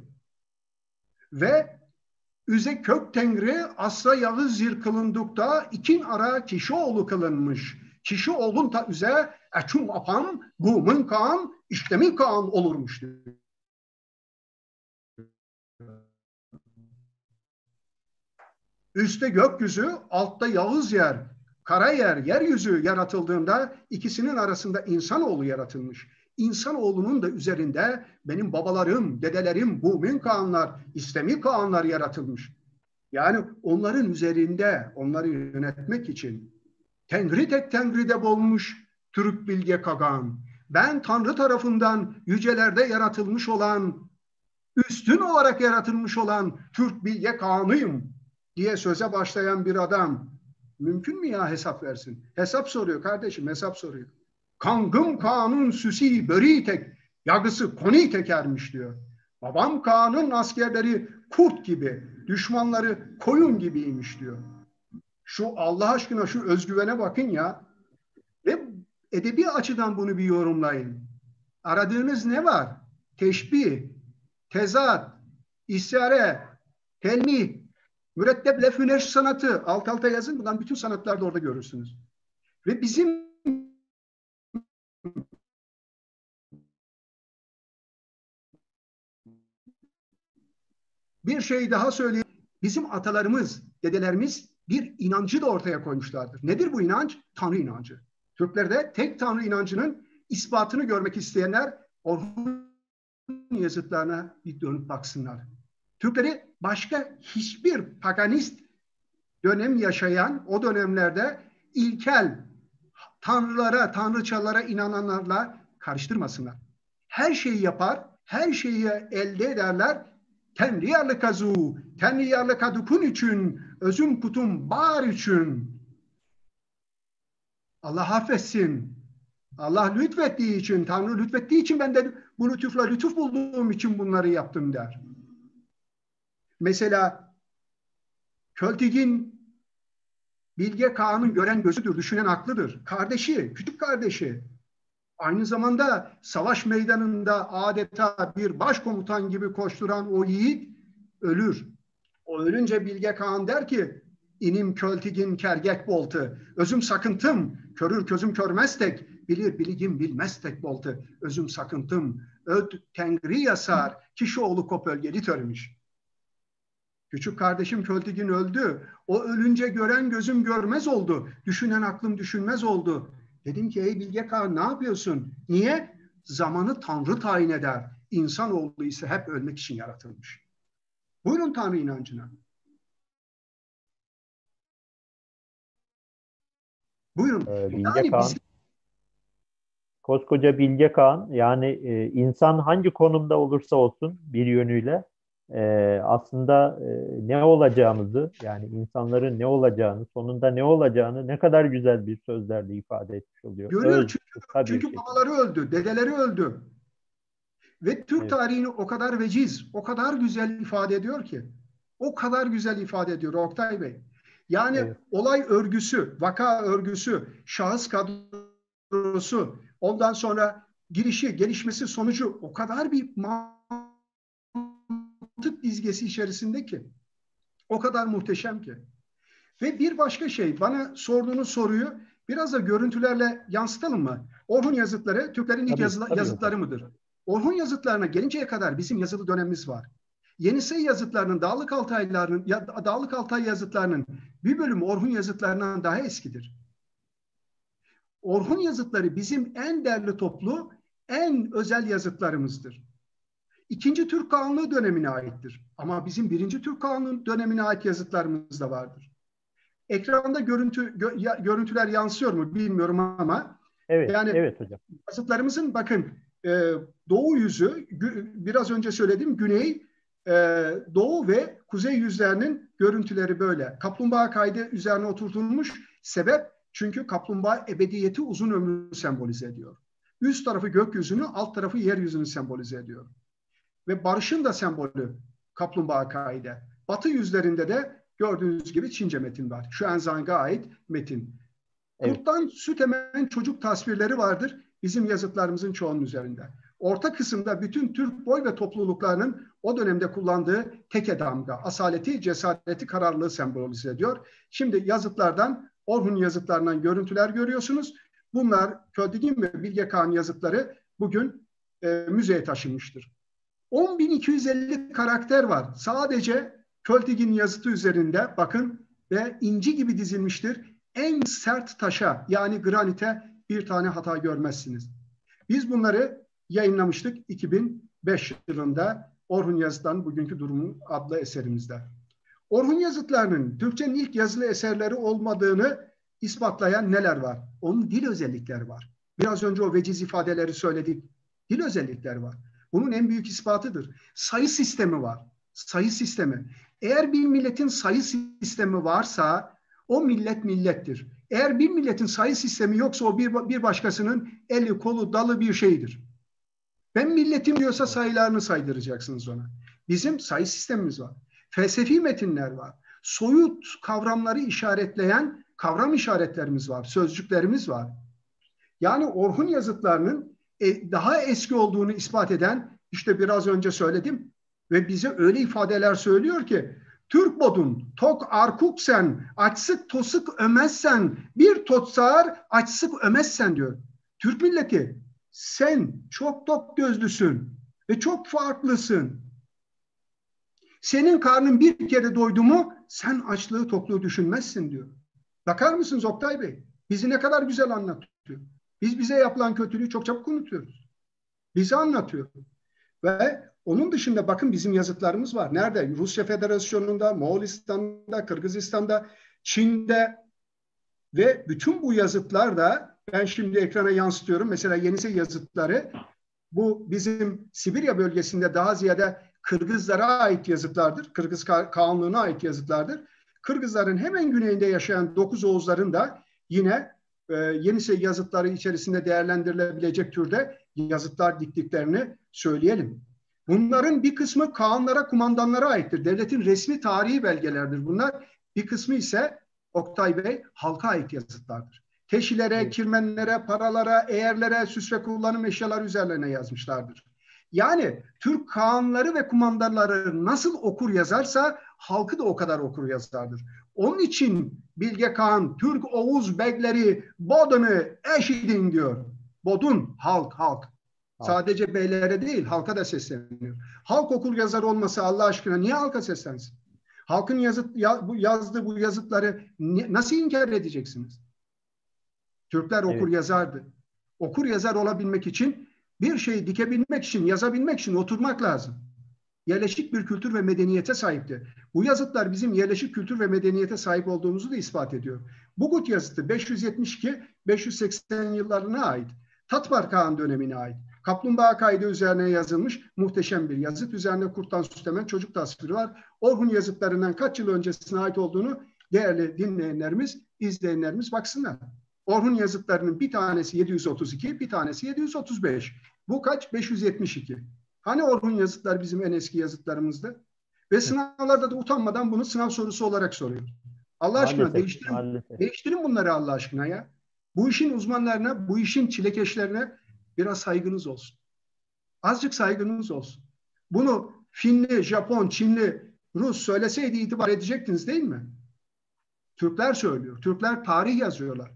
Speaker 2: Ve üze kök Tengri asra Yağız zir kılındıkta ikin ara kişi oğlu kılınmış. Kişi oğlun ta üze eçum apam gumun Kağan işlemin Kağan olurmuş diyor. Üstte gökyüzü, altta Yağız yer, kara yer, yeryüzü yaratıldığında ikisinin arasında insanoğlu yaratılmış. İnsanoğlunun da üzerinde benim babalarım, dedelerim, Bumin Kağanlar, İslami Kağanlar yaratılmış. Yani onların üzerinde, onları yönetmek için Tengri tek Tengri'de bulmuş Türk Bilge Kağan. Ben Tanrı tarafından yücelerde yaratılmış olan, üstün olarak yaratılmış olan Türk Bilge Kağan'ıyım diye söze başlayan bir adam mümkün mü ya hesap versin? Hesap soruyor kardeşim, hesap soruyor. Kangım Kağan'ın süsi böreği tek, yagısı koni tekermiş diyor. Babam Kağan'ın askerleri kurt gibi, düşmanları koyun gibiymiş diyor. Şu Allah aşkına şu özgüvene bakın ya. Ve edebi açıdan bunu bir yorumlayın. Aradığınız ne var? Teşbih, tezat, isyare, telmih, mürettep lef-ü sanatı. Alt alta yazın. Bundan bütün sanatlarda orada görürsünüz. Ve bizim bir şey daha söyleyeyim. Bizim atalarımız, dedelerimiz bir inancı da ortaya koymuşlardır. Nedir bu inanç? Tanrı inancı. Türklerde tek Tanrı inancının ispatını görmek isteyenler Orhun yazıtlarına bir dönüp baksınlar. Türkleri başka hiçbir paganist dönem yaşayan o dönemlerde ilkel tanrılara, tanrıçalara inananlarla karıştırmasınlar. Her şeyi yapar, her şeyi elde ederler. Tenri yarlı kazu, tenri yarlı kadukun için, özüm kutum bar için. Allah affetsin. Allah lütfettiği için, Tanrı lütfettiği için ben de bu lütufla lütuf bulduğum için bunları yaptım der. Mesela Költigin Bilge Kağan'ın gören gözüdür, düşünen aklıdır. Kardeşi, küçük kardeşi. Aynı zamanda savaş meydanında adeta bir başkomutan gibi koşturan o yiğit ölür. O ölünce Bilge Kağan der ki, inim Költigin kergek boltu, özüm sakıntım, körür közüm körmeztek, bilir biligim bilmeztek boltu, özüm sakıntım, öd tengri yasar, kişi oğlu kop ölgeli törmüş. Küçük kardeşim Költigin öldü. O ölünce gören gözüm görmez oldu. Düşünen aklım düşünmez oldu. Dedim ki ey Bilge Kağan ne yapıyorsun? Niye? Zamanı Tanrı tayin eder. İnsanoğlu ise hep ölmek için yaratılmış. Buyurun Tanrı inancına. Buyurun.
Speaker 1: Ee, Bilge
Speaker 2: Yani
Speaker 1: Kağan,
Speaker 2: bizim...
Speaker 1: koskoca Bilge Kağan, yani e, insan hangi konumda olursa olsun bir yönüyle e, aslında e, ne olacağımızı, yani insanların ne olacağını, sonunda ne olacağını ne kadar güzel bir sözlerle ifade etmiş oluyor.
Speaker 2: Görüyor
Speaker 1: Öz,
Speaker 2: çünkü,
Speaker 1: kısa bir
Speaker 2: çünkü
Speaker 1: şekilde.
Speaker 2: babaları öldü, dedeleri öldü. Ve Türk
Speaker 1: Evet,
Speaker 2: tarihini o kadar veciz, o kadar güzel ifade ediyor ki. O kadar güzel ifade ediyor Oktay Bey. Yani
Speaker 1: evet.
Speaker 2: olay örgüsü, vaka örgüsü, şahıs kadrosu, ondan sonra girişi, gelişmesi sonucu o kadar bir mantık dizgesi içerisinde ki. O kadar muhteşem ki. Ve bir başka şey, bana sorduğunuz soruyu biraz da görüntülerle yansıtalım mı? Orhun yazıtları Türklerin ilk
Speaker 1: Tabii,
Speaker 2: yazı,
Speaker 1: tabii hocam.
Speaker 2: yazıtları mıdır? Orhun yazıtlarına gelinceye kadar bizim yazılı dönemimiz var. Yenisey yazıtlarının, Dağlık Altaylarının, ya, Dağlık Altay yazıtlarının bir bölümü Orhun yazıtlarından daha eskidir. Orhun yazıtları bizim en değerli toplu, en özel yazıtlarımızdır. İkinci Türk Kağanlığı dönemine aittir. Ama bizim birinci Türk Kağanlığı dönemine ait yazıtlarımız da vardır. Ekranda görüntü gö, ya, görüntüler yansıyor mu bilmiyorum ama
Speaker 1: Evet,
Speaker 2: yani
Speaker 1: evet hocam.
Speaker 2: yazıtlarımızın bakın e, doğu yüzü gü, biraz önce söyledim güney, e, doğu ve kuzey yüzlerinin görüntüleri böyle. Kaplumbağa kaydı üzerine oturtulmuş. Sebep çünkü kaplumbağa ebediyeti uzun ömrü sembolize ediyor. Üst tarafı gökyüzünü, alt tarafı yeryüzünü sembolize ediyor. Ve barışın da sembolü kaplumbağa kaydı. Batı yüzlerinde de gördüğünüz gibi Çince metin var. Xuanzang'a ait metin.
Speaker 1: Evet.
Speaker 2: Kurttan süt emen çocuk tasvirleri vardır bizim yazıtlarımızın çoğunun üzerinde. Orta kısımda bütün Türk boy ve topluluklarının o dönemde kullandığı teke damga, asaleti, cesareti, kararlılığı sembolize ediyor. Şimdi yazıtlardan, Orhun yazıtlarından görüntüler görüyorsunuz. Bunlar Költigin ve Bilge Kağan yazıtları bugün e, müzeye taşınmıştır. on bin iki yüz elli karakter var. Sadece Költigin yazıtı üzerinde bakın ve inci gibi dizilmiştir. En sert taşa yani granite bir tane hata görmezsiniz. Biz bunları yayınlamıştık iki bin beş yılında Orhun Yazıtları'nın Bugünkü Durumu adlı eserimizde. Orhun Yazıtları'nın Türkçenin ilk yazılı eserleri olmadığını ispatlayan neler var? Onun dil özellikleri var. Biraz önce o veciz ifadeleri söyledik. Dil özellikleri var. Bunun en büyük ispatıdır. Sayı sistemi var. Sayı sistemi. Eğer bir milletin sayı sistemi varsa o millet millettir. Eğer bir milletin sayı sistemi yoksa o bir, bir başkasının eli, kolu, dalı bir şeydir. Ben milletim diyorsa sayılarını saydıracaksınız ona. Bizim sayı sistemimiz var. Felsefi metinler var. Soyut kavramları işaretleyen kavram işaretlerimiz var. Sözcüklerimiz var. Yani Orhun yazıtlarının daha eski olduğunu ispat eden, işte biraz önce söyledim ve bize öyle ifadeler söylüyor ki Türk bodun tok arkuksen açsık tosuk ömezsen bir totsar açsık ömezsen diyor. Türk milleti sen çok tok gözlüsün ve çok farklısın. Senin karnın bir kere doydu mu sen açlığı tokluğu düşünmezsin diyor. Bakar mısınız Oktay Bey? Bizi ne kadar güzel anlatıyor. Biz bize yapılan kötülüğü çok çabuk unutuyoruz. Bizi anlatıyor. Ve onun dışında bakın bizim yazıtlarımız var. Nerede? Rusya Federasyonu'nda, Moğolistan'da, Kırgızistan'da, Çin'de ve bütün bu yazıtlar da ben şimdi ekrana yansıtıyorum. Mesela Yenisey yazıtları bu bizim Sibirya bölgesinde daha ziyade Kırgızlara ait yazıtlardır. Kırgız Kağanlığı'na ait yazıtlardır. Kırgızların hemen güneyinde yaşayan Dokuz Oğuzların da yine e, Yenisey yazıtları içerisinde değerlendirilebilecek türde yazıtlar diktiklerini söyleyelim. Bunların bir kısmı kağanlara, kumandanlara aittir. Devletin resmi tarihi belgelerdir bunlar. Bir kısmı ise Oktay Bey halka ait yazıtlardır. Teşilere, kirmenlere, paralara, eğerlere, süs ve kullanım eşyaları üzerlerine yazmışlardır. Yani Türk kağanları ve kumandanları nasıl okur yazarsa halkı da o kadar okur yazardır. Onun için Bilge Kağan Türk Oğuz Begleri Bodun'u eşidin diyor. Bodun halk halk. Sadece beylere değil halka da sesleniyor. Halk okur yazar olmasa Allah aşkına niye halka seslensin? Halkın yazıt, ya, bu yazdığı bu yazıtları ni, nasıl inkar edeceksiniz? Türkler okur evet. yazardı. Okur yazar olabilmek için bir şeyi dikebilmek için, yazabilmek için oturmak lazım. Yerleşik bir kültür ve medeniyete sahipti. Bu yazıtlar bizim yerleşik kültür ve medeniyete sahip olduğumuzu da ispat ediyor. Bugut yazıtı beş yüz yetmiş iki beş yüz seksen yıllarına ait. Tatvar Kağan dönemine ait. Kaplumbağa kaydı üzerine yazılmış muhteşem bir yazıt. Üzerine kurttan süslemen çocuk tasviri var. Orhun yazıtlarından kaç yıl öncesine ait olduğunu değerli dinleyenlerimiz, izleyenlerimiz baksınlar. Orhun yazıtlarının bir tanesi yedi yüz otuz iki, bir tanesi yedi yüz otuz beş. Bu kaç? beş yüz yetmiş iki. Hani Orhun yazıtlar bizim en eski yazıtlarımızdı? Ve sınavlarda da utanmadan bunu sınav sorusu olarak soruyor. Allah aşkına maalesef, değiştirin, maalesef. değiştirin bunları Allah aşkına ya. Bu işin uzmanlarına, bu işin çilekeşlerine biraz saygınız olsun. Azıcık saygınız olsun. Bunu Finli, Japon, Çinli, Rus söyleseydi itibar edecektiniz değil mi? Türkler söylüyor. Türkler tarih yazıyorlar.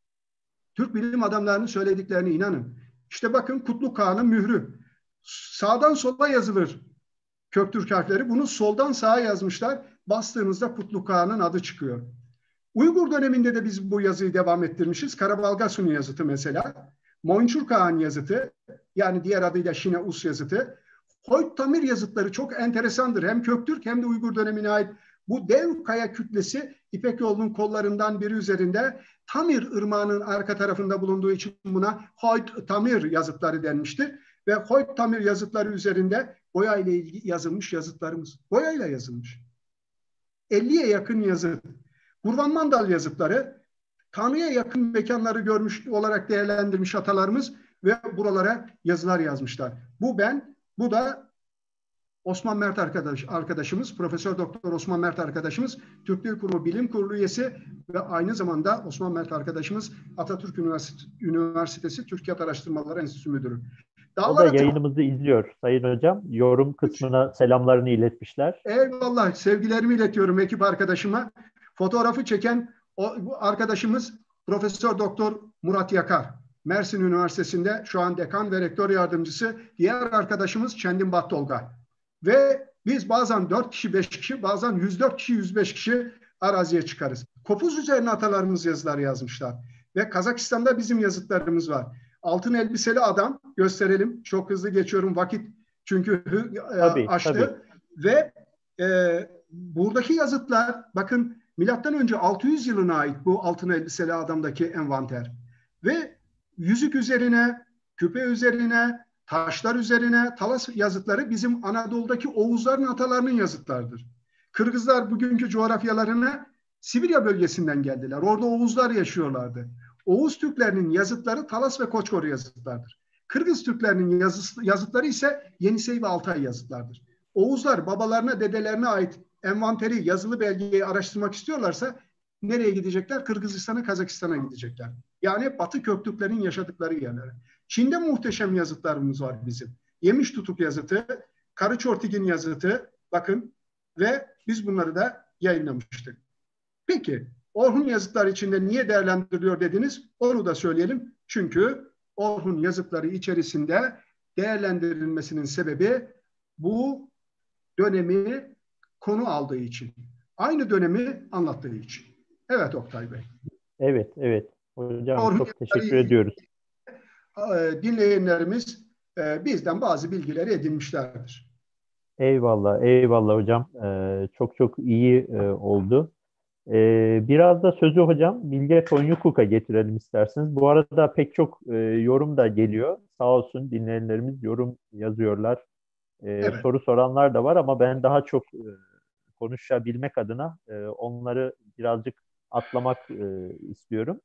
Speaker 2: Türk bilim adamlarının söylediklerine inanın. İşte bakın Kutluk Kağan'ın mührü. Sağdan sola yazılır Köktürk harfleri. Bunu soldan sağa yazmışlar. Bastığınızda Kutluk Kağan'ın adı çıkıyor. Uygur döneminde de biz bu yazıyı devam ettirmişiz. Karabalgasun'un yazıtı mesela. Moynçur Kağan yazıtı, yani diğer adıyla Şine Us yazıtı. Hoyt Tamir yazıtları çok enteresandır. Hem Köktürk hem de Uygur dönemine ait. Bu dev kaya kütlesi İpek yolunun kollarından biri üzerinde Tamir ırmağının arka tarafında bulunduğu için buna Hoyt Tamir yazıtları denmiştir. Ve Hoyt Tamir yazıtları üzerinde boya ile ilgili yazılmış yazıtlarımız. Boyayla yazılmış. elliye yakın yazıt. Kurvan Mandal yazıtları Tanrı'ya yakın mekanları görmüş olarak değerlendirmiş atalarımız ve buralara yazılar yazmışlar. Bu ben, bu da Osman Mert arkadaş, arkadaşımız, Profesör Doktor Osman Mert arkadaşımız, Türk Dil Kurumu Bilim Kurulu üyesi ve aynı zamanda Osman Mert arkadaşımız Atatürk Üniversitesi, Üniversitesi Türkiyat Araştırmaları Enstitüsü Müdürü.
Speaker 1: Dağlara o da yayınımızı izliyor Sayın Hocam. Yorum kısmına selamlarını iletmişler.
Speaker 2: Eyvallah, sevgilerimi iletiyorum ekip arkadaşıma. Fotoğrafı çeken o, bu arkadaşımız Profesör Doktor Murat Yakar. Mersin Üniversitesi'nde şu an dekan ve rektör yardımcısı. Diğer arkadaşımız Çendin Battolga. Ve biz bazen dört kişi, beş kişi, bazen yüz dört kişi, yüz beş kişi araziye çıkarız. Kopuz üzerine atalarımız yazılar yazmışlar. Ve Kazakistan'da bizim yazıtlarımız var. Altın elbiseli adam, gösterelim. Çok hızlı geçiyorum vakit çünkü tabii, aştı. Tabii. Ve e, buradaki yazıtlar, bakın milattan önce altı yüz yılına ait bu altın elbiseli adamdaki envanter. Ve yüzük üzerine, küpe üzerine, taşlar üzerine talas yazıtları bizim Anadolu'daki Oğuzların atalarının yazıtlarıdır. Kırgızlar bugünkü coğrafyalarına Sibirya bölgesinden geldiler. Orada Oğuzlar yaşıyorlardı. Oğuz Türklerinin yazıtları Talas ve Koçkor yazıtlardır. Kırgız Türklerinin yazı, yazıtları ise Yenisey ve Altay yazıtlardır. Oğuzlar babalarına, dedelerine ait envanteri, yazılı belgeyi araştırmak istiyorlarsa nereye gidecekler? Kırgızistan'a, Kazakistan'a gidecekler. Yani Batı Köktürklerin yaşadıkları yerlere. Çin'de muhteşem yazıtlarımız var bizim. Yemiş Tutuk yazıtı, Karıçortigin yazıtı, bakın, ve biz bunları da yayınlamıştık. Peki, Orhun yazıtları içinde niye değerlendiriliyor dediniz? Onu da söyleyelim. Çünkü Orhun yazıtları içerisinde değerlendirilmesinin sebebi bu dönemi konu aldığı için. Aynı dönemi anlattığı için. Evet Oktay Bey.
Speaker 1: Evet, evet. Hocam Orhun çok teşekkür ediyoruz.
Speaker 2: Dinleyenlerimiz bizden bazı bilgileri edinmişlerdir.
Speaker 1: Eyvallah, eyvallah hocam. Ee, çok çok iyi e, oldu. Ee, biraz da sözü hocam Bilge Tonyukuk'a getirelim isterseniz. Bu arada pek çok e, yorum da geliyor. Sağ olsun dinleyenlerimiz yorum yazıyorlar. Ee, evet. Soru soranlar da var ama ben daha çok e, konuşabilmek adına e, onları birazcık atlamak e, istiyorum.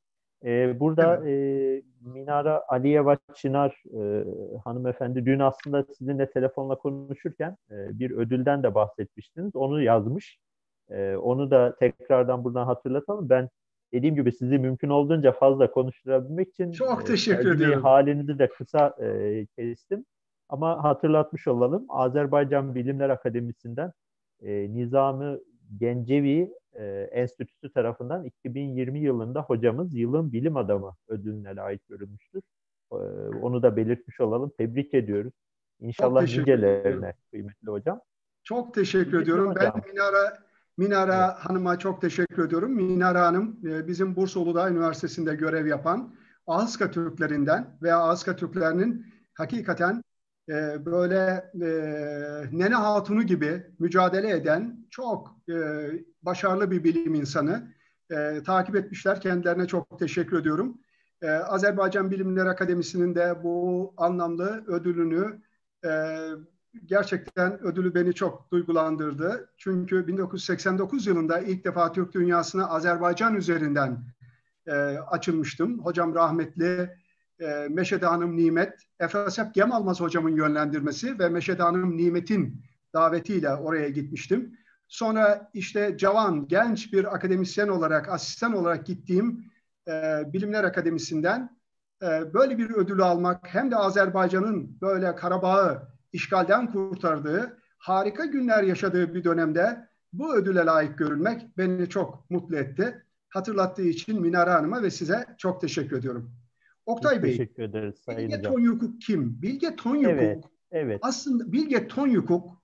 Speaker 1: Ee,
Speaker 2: Evet.
Speaker 1: burada e, Minara Aliyeva Çınar e, hanımefendi dün aslında sizinle telefonla konuşurken e, bir ödülden de bahsetmiştiniz. Onu yazmış. E, onu da tekrardan buradan hatırlatalım. Ben dediğim gibi sizi mümkün olduğunca fazla konuşturabilmek için
Speaker 2: Çok
Speaker 1: e,
Speaker 2: teşekkür
Speaker 1: tercüme-i
Speaker 2: ediyorum.
Speaker 1: halinizi de kısa e, kestim. Ama hatırlatmış olalım. Azerbaycan Bilimler Akademisi'nden e, Nizami Gencevi e, Enstitüsü tarafından iki bin yirmi yılında hocamız yılın bilim adamı ödülüne layık görülmüştür. E, onu da belirtmiş olalım. Tebrik ediyoruz.
Speaker 2: Çok
Speaker 1: İnşallah
Speaker 2: teşekkür ediyorum.
Speaker 1: nicelerine kıymetli hocam.
Speaker 2: Çok teşekkür
Speaker 1: Kıymetli
Speaker 2: ediyorum. Ben
Speaker 1: hocam.
Speaker 2: Minara
Speaker 1: Evet.
Speaker 2: Minara Hanım'a çok teşekkür ediyorum. Minara Hanım e, bizim Bursa Uludağ Üniversitesi'nde görev yapan Ahıska Türklerinden veya Ahıska Türklerinin hakikaten e, böyle e, Nene Hatunu gibi mücadele eden çok e, başarılı bir bilim insanı. E, takip etmişler. Kendilerine çok teşekkür ediyorum. E, Azerbaycan Bilimler Akademisi'nin de bu anlamlı ödülünü e, gerçekten ödülü beni çok duygulandırdı. Çünkü bin dokuz yüz seksen dokuz yılında ilk defa Türk dünyasına Azerbaycan üzerinden e, açılmıştım. Hocam rahmetli e, Meşede Hanım Nimet, Efrasep Gemalmaz hocamın yönlendirmesi ve Meşede Hanım Nimet'in davetiyle oraya gitmiştim. Sonra işte cavan, genç bir akademisyen olarak, asistan olarak gittiğim e, Bilimler Akademisi'nden e, böyle bir ödülü almak, hem de Azerbaycan'ın böyle Karabağ'ı işgalden kurtardığı, harika günler yaşadığı bir dönemde bu ödüle layık görülmek beni çok mutlu etti. Hatırlattığı için Minara Hanım'a ve size çok teşekkür ediyorum.
Speaker 1: Biz
Speaker 2: Oktay Bey,
Speaker 1: teşekkür ederiz Sayın
Speaker 2: Bilge
Speaker 1: Hocam.
Speaker 2: Tonyukuk kim? Bilge
Speaker 1: Evet,
Speaker 2: Tonyukuk
Speaker 1: evet.
Speaker 2: aslında Bilge Tonyukuk,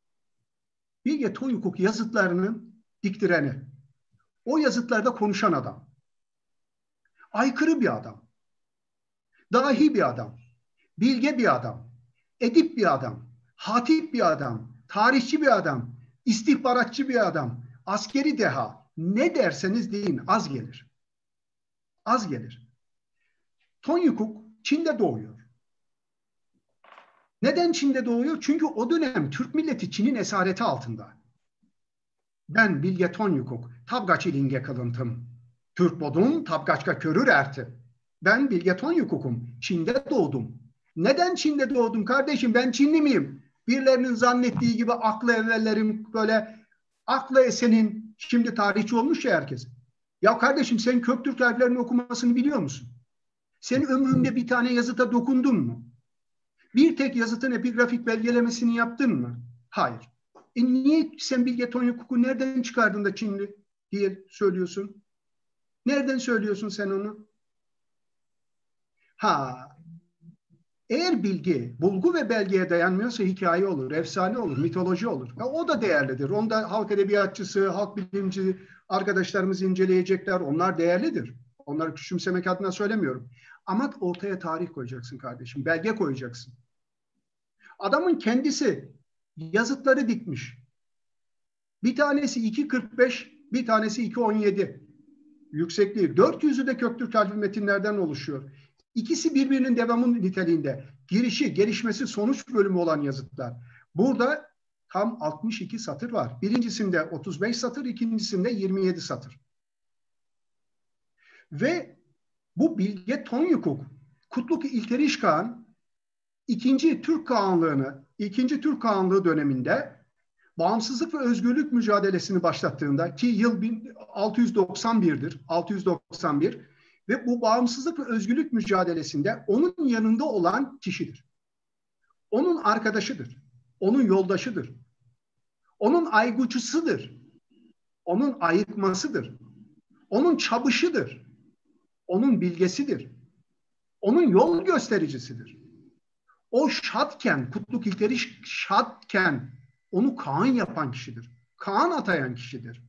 Speaker 2: Bilge Tonyukuk yazıtlarının diktireni. O yazıtlarda konuşan adam. Aykırı bir adam. Dahi bir adam. Bilge bir adam. Edip bir adam. Hatip bir adam. Tarihçi bir adam. İstihbaratçı bir adam. Askeri deha. Ne derseniz deyin az gelir. Az gelir. Tonyukuk Çin'de doğuyor. Neden Çin'de doğuyor? Çünkü o dönem Türk milleti Çin'in esareti altında. Ben Bilge Tonyukuk, Tabgaç ilinge kılıntım. Türk bodum, Tabgaçka körür erti. Ben Bilge Tonyukuk'um. Çin'de doğdum. Neden Çin'de doğdum kardeşim? Ben Çinli miyim? Birilerinin zannettiği gibi aklı evvellerim böyle aklı esenin, şimdi tarihçi olmuş ya herkes. Ya kardeşim sen Köktürk harflerini okumasını biliyor musun? Sen ömründe bir tane yazıta dokundun mu? Bir tek yazıtın epigrafik belgelemesini yaptın mı? Hayır. E niye sen Bilge Tonyukuk'u nereden çıkardın da Çinli diye söylüyorsun? Nereden söylüyorsun sen onu? Ha, eğer bilgi, bulgu ve belgeye dayanmıyorsa hikaye olur, efsane olur, mitoloji olur. Ya o da değerlidir. Onda halk edebiyatçısı, halk bilimci arkadaşlarımız inceleyecekler. Onlar değerlidir. Onları küçümsemek adına söylemiyorum. Ama ortaya tarih koyacaksın kardeşim, belge koyacaksın. Adamın kendisi yazıtları dikmiş. Bir tanesi iki kırk beş, bir tanesi iki on yedi. Yüksekliği dört yüzü de Köktürk harfi metinlerden oluşuyor. İkisi birbirinin devamı niteliğinde. Girişi, gelişmesi, sonuç bölümü olan yazıtlar. Burada tam altmış iki satır var. Birincisinde otuz beş satır, ikincisinde yirmi yedi satır. Ve bu Bilge Tonyukuk, Kutluk İlteriş Kağan, ikinci Türk Kağanlığını, ikinci Türk Kağanlığı döneminde bağımsızlık ve özgürlük mücadelesini başlattığında, ki yıl bin altı yüz doksan bir'dir, altı yüz doksan bir, ve bu bağımsızlık ve özgürlük mücadelesinde onun yanında olan kişidir. Onun arkadaşıdır. Onun yoldaşıdır. Onun aygıtçısıdır. Onun ayıkmasıdır. Onun çabışıdır. Onun bilgesidir. Onun yol göstericisidir. O şadken, Kutluk İlteriş şadken onu Kaan yapan kişidir. Kaan atayan kişidir.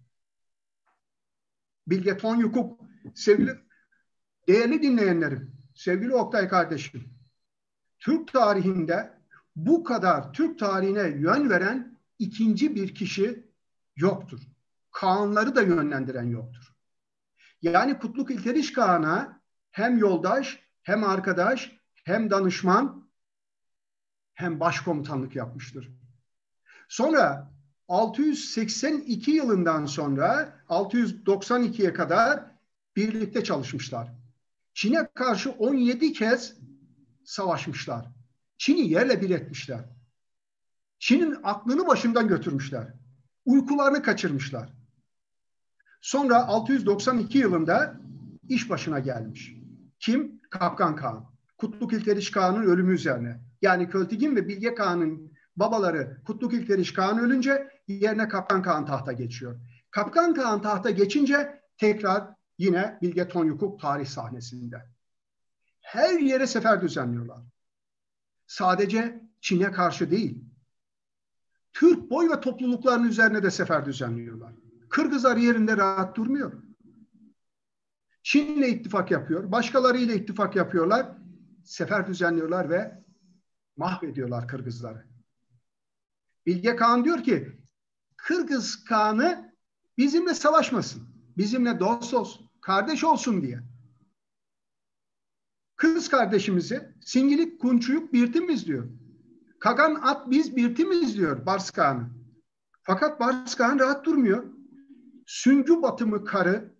Speaker 2: Bilge Tonyukuk, sevgili değerli dinleyenlerim, sevgili Oktay kardeşim, Türk tarihinde bu kadar Türk tarihine yön veren ikinci bir kişi yoktur. Kaanları da yönlendiren yoktur. Yani Kutluk İlteriş Kağan'a hem yoldaş, hem arkadaş, hem danışman, hem başkomutanlık yapmıştır. Sonra altı yüz seksen iki yılından sonra altı yüz doksan iki'ye kadar birlikte çalışmışlar. Çin'e karşı on yedi kez savaşmışlar. Çin'i yerle bir etmişler. Çin'in aklını başından götürmüşler. Uykularını kaçırmışlar. Sonra altı yüz doksan iki yılında iş başına gelmiş. Kim? Kapkan Kağan. Kutluk İlteriş Kağan'ın ölümü üzerine. Yani Költigin ve Bilge Kağan'ın babaları Kutluk İlteriş Kağan ölünce yerine Kapkan Kağan tahta geçiyor. Kapkan Kağan tahta geçince tekrar yine Bilge Tonyukuk tarih sahnesinde. Her yere sefer düzenliyorlar. Sadece Çin'e karşı değil, Türk boy ve topluluklarının üzerine de sefer düzenliyorlar. Kırgızlar yerinde rahat durmuyor. Çin'le ittifak yapıyor, başkalarıyla ittifak yapıyorlar, sefer düzenliyorlar ve mahvediyorlar Kırgızları. Bilge Kağan diyor ki, Kırgız Kağan'ı bizimle savaşmasın, bizimle dost olsun, kardeş olsun diye. Kız kardeşimizi Singilik Kunçuyuk birtimiz diyor. Kagan at biz birtimiz diyor Bars Kağan'ı. Fakat Bars Kağan rahat durmuyor. Süngü batımı karı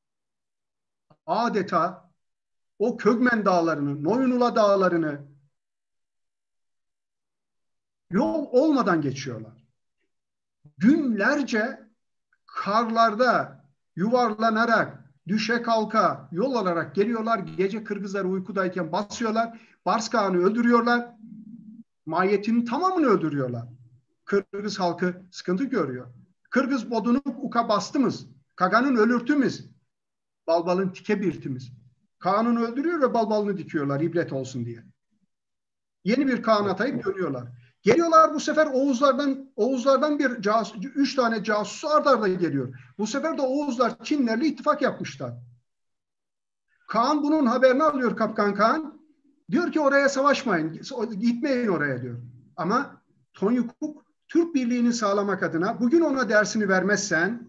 Speaker 2: adeta o Kögmen dağlarını, Noyunula dağlarını yol olmadan geçiyorlar. Günlerce karlarda yuvarlanarak, düşe kalka yol alarak geliyorlar. Gece Kırgızlar uykudayken basıyorlar. Bars Kağan'ı öldürüyorlar. Mahiyetinin tamamını öldürüyorlar. Kırgız halkı sıkıntı görüyor. Kırgız bodunu uka bastımız. Kagan'ın ölürtümüz. Balbal'ın tike birtimiz. Kağan'ını öldürüyor ve balbalını dikiyorlar ibret olsun diye. Yeni bir Kağan atayıp dönüyorlar. Geliyorlar bu sefer Oğuzlardan Oğuzlardan bir casus, üç tane casus ard arda geliyor. Bu sefer de Oğuzlar Çinlerle ittifak yapmışlar. Kağan bunun haberini alıyor Kapkan Kağan. Diyor ki oraya savaşmayın, gitmeyin oraya diyor. Ama Tonyukuk Türk birliğini sağlamak adına bugün ona dersini vermezsen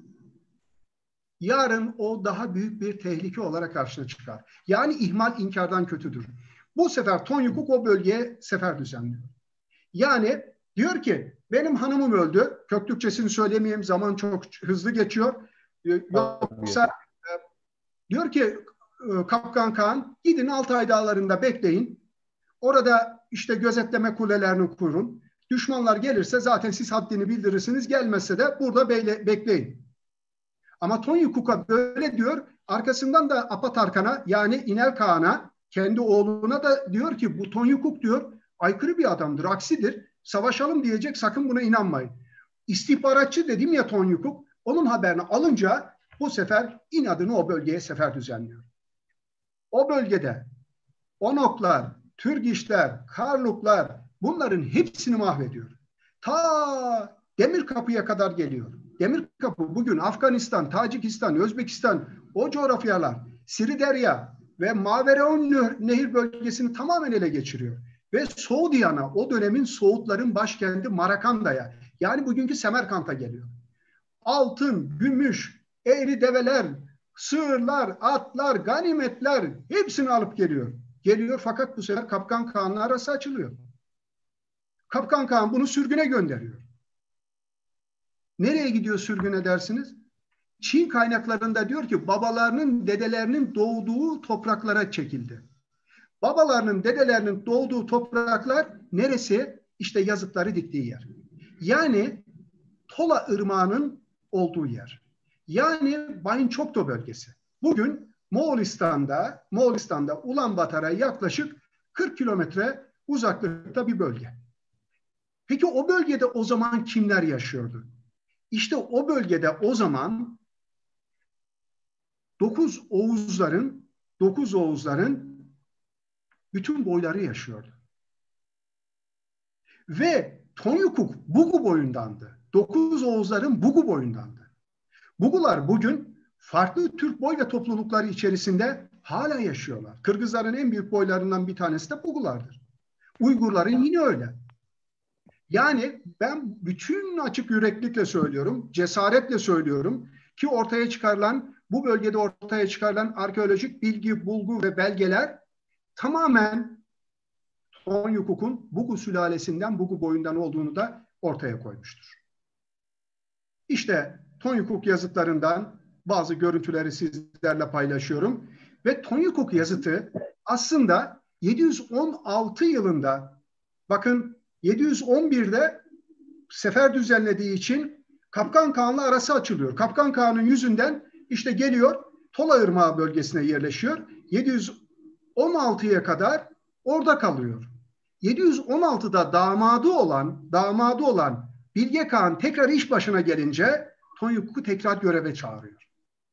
Speaker 2: yarın o daha büyük bir tehlike olarak karşına çıkar. Yani ihmal inkardan kötüdür. Bu sefer Tonyukuk o bölgeye sefer düzenliyor. Yani diyor ki benim hanımım öldü. Köktürkçesini söylemeyeyim, zaman çok hızlı geçiyor. Yoksa e, diyor ki e, Kapkan Kağan gidin Altay Dağları'nda bekleyin. Orada işte gözetleme kulelerini kurun. Düşmanlar gelirse zaten siz haddini bildirirsiniz. Gelmezse de burada beyle, bekleyin. Ama Tonyukuk'a böyle diyor. Arkasından da Apatarkan'a yani İnel Kağan'a kendi oğluna da diyor ki bu Tonyukuk diyor aykırı bir adamdır, aksidir. Savaşalım diyecek, sakın buna inanmayın. İstihbaratçı dedim ya Tonyukuk, onun haberini alınca bu sefer inadını o bölgeye sefer düzenliyor. O bölgede Onoklar, Türgişler, Karluklar bunların hepsini mahvediyor. Ta Demirkapı'ya kadar geliyor. Demirkapı bugün Afganistan, Tacikistan, Özbekistan o coğrafyalar, Siriderya ve Mavereon Nehir bölgesini tamamen ele geçiriyor. Ve Soğudiyan'a, o dönemin Soğutların başkenti Marakanda'ya, yani bugünkü Semerkant'a geliyor. Altın, gümüş, eğri develer, sığırlar, atlar, ganimetler hepsini alıp geliyor. Geliyor fakat bu sefer Kapkan Kağan'la arası açılıyor. Kapkan Kağan bunu sürgüne gönderiyor. Nereye gidiyor sürgüne dersiniz? Çin kaynaklarında diyor ki babalarının, dedelerinin doğduğu topraklara çekildi. Babalarının, dedelerinin doğduğu topraklar neresi? İşte yazıtları diktiği yer. Yani Tola Irmağı'nın olduğu yer. Yani Bayınçokto bölgesi. Bugün Moğolistan'da, Moğolistan'da Ulanbator'a yaklaşık kırk kilometre uzaklıkta bir bölge. Peki o bölgede o zaman kimler yaşıyordu? İşte o bölgede o zaman dokuz Oğuzların, dokuz Oğuzların bütün boyları yaşıyordu. Ve Tonyukuk Bugu boyundandı. Dokuz Oğuzların Bugu boyundandı. Bugular bugün farklı Türk boy ve toplulukları içerisinde hala yaşıyorlar. Kırgızların en büyük boylarından bir tanesi de Bugulardır. Uygurların yine öyle. Yani ben bütün açık yüreklilikle söylüyorum, cesaretle söylüyorum ki ortaya çıkarılan, bu bölgede ortaya çıkarılan arkeolojik bilgi, bulgu ve belgeler tamamen Tonyukuk'un Bugu sülalesinden, Bugu boyundan olduğunu da ortaya koymuştur. İşte Tonyukuk yazıtlarından bazı görüntüleri sizlerle paylaşıyorum. Ve Tonyukuk yazıtı aslında yedi yüz on altı yılında, bakın yedi yüz on birde sefer düzenlediği için Kapkan Kağan'la arası açılıyor. Kapkan Kağan'ın yüzünden işte geliyor, Tola Irmağı bölgesine yerleşiyor. yedi yüz on altıya kadar orada kalıyor. yedi yüz on altıda damadı olan damadı olan Bilge Kağan tekrar iş başına gelince Tonyukuk'u tekrar göreve çağırıyor.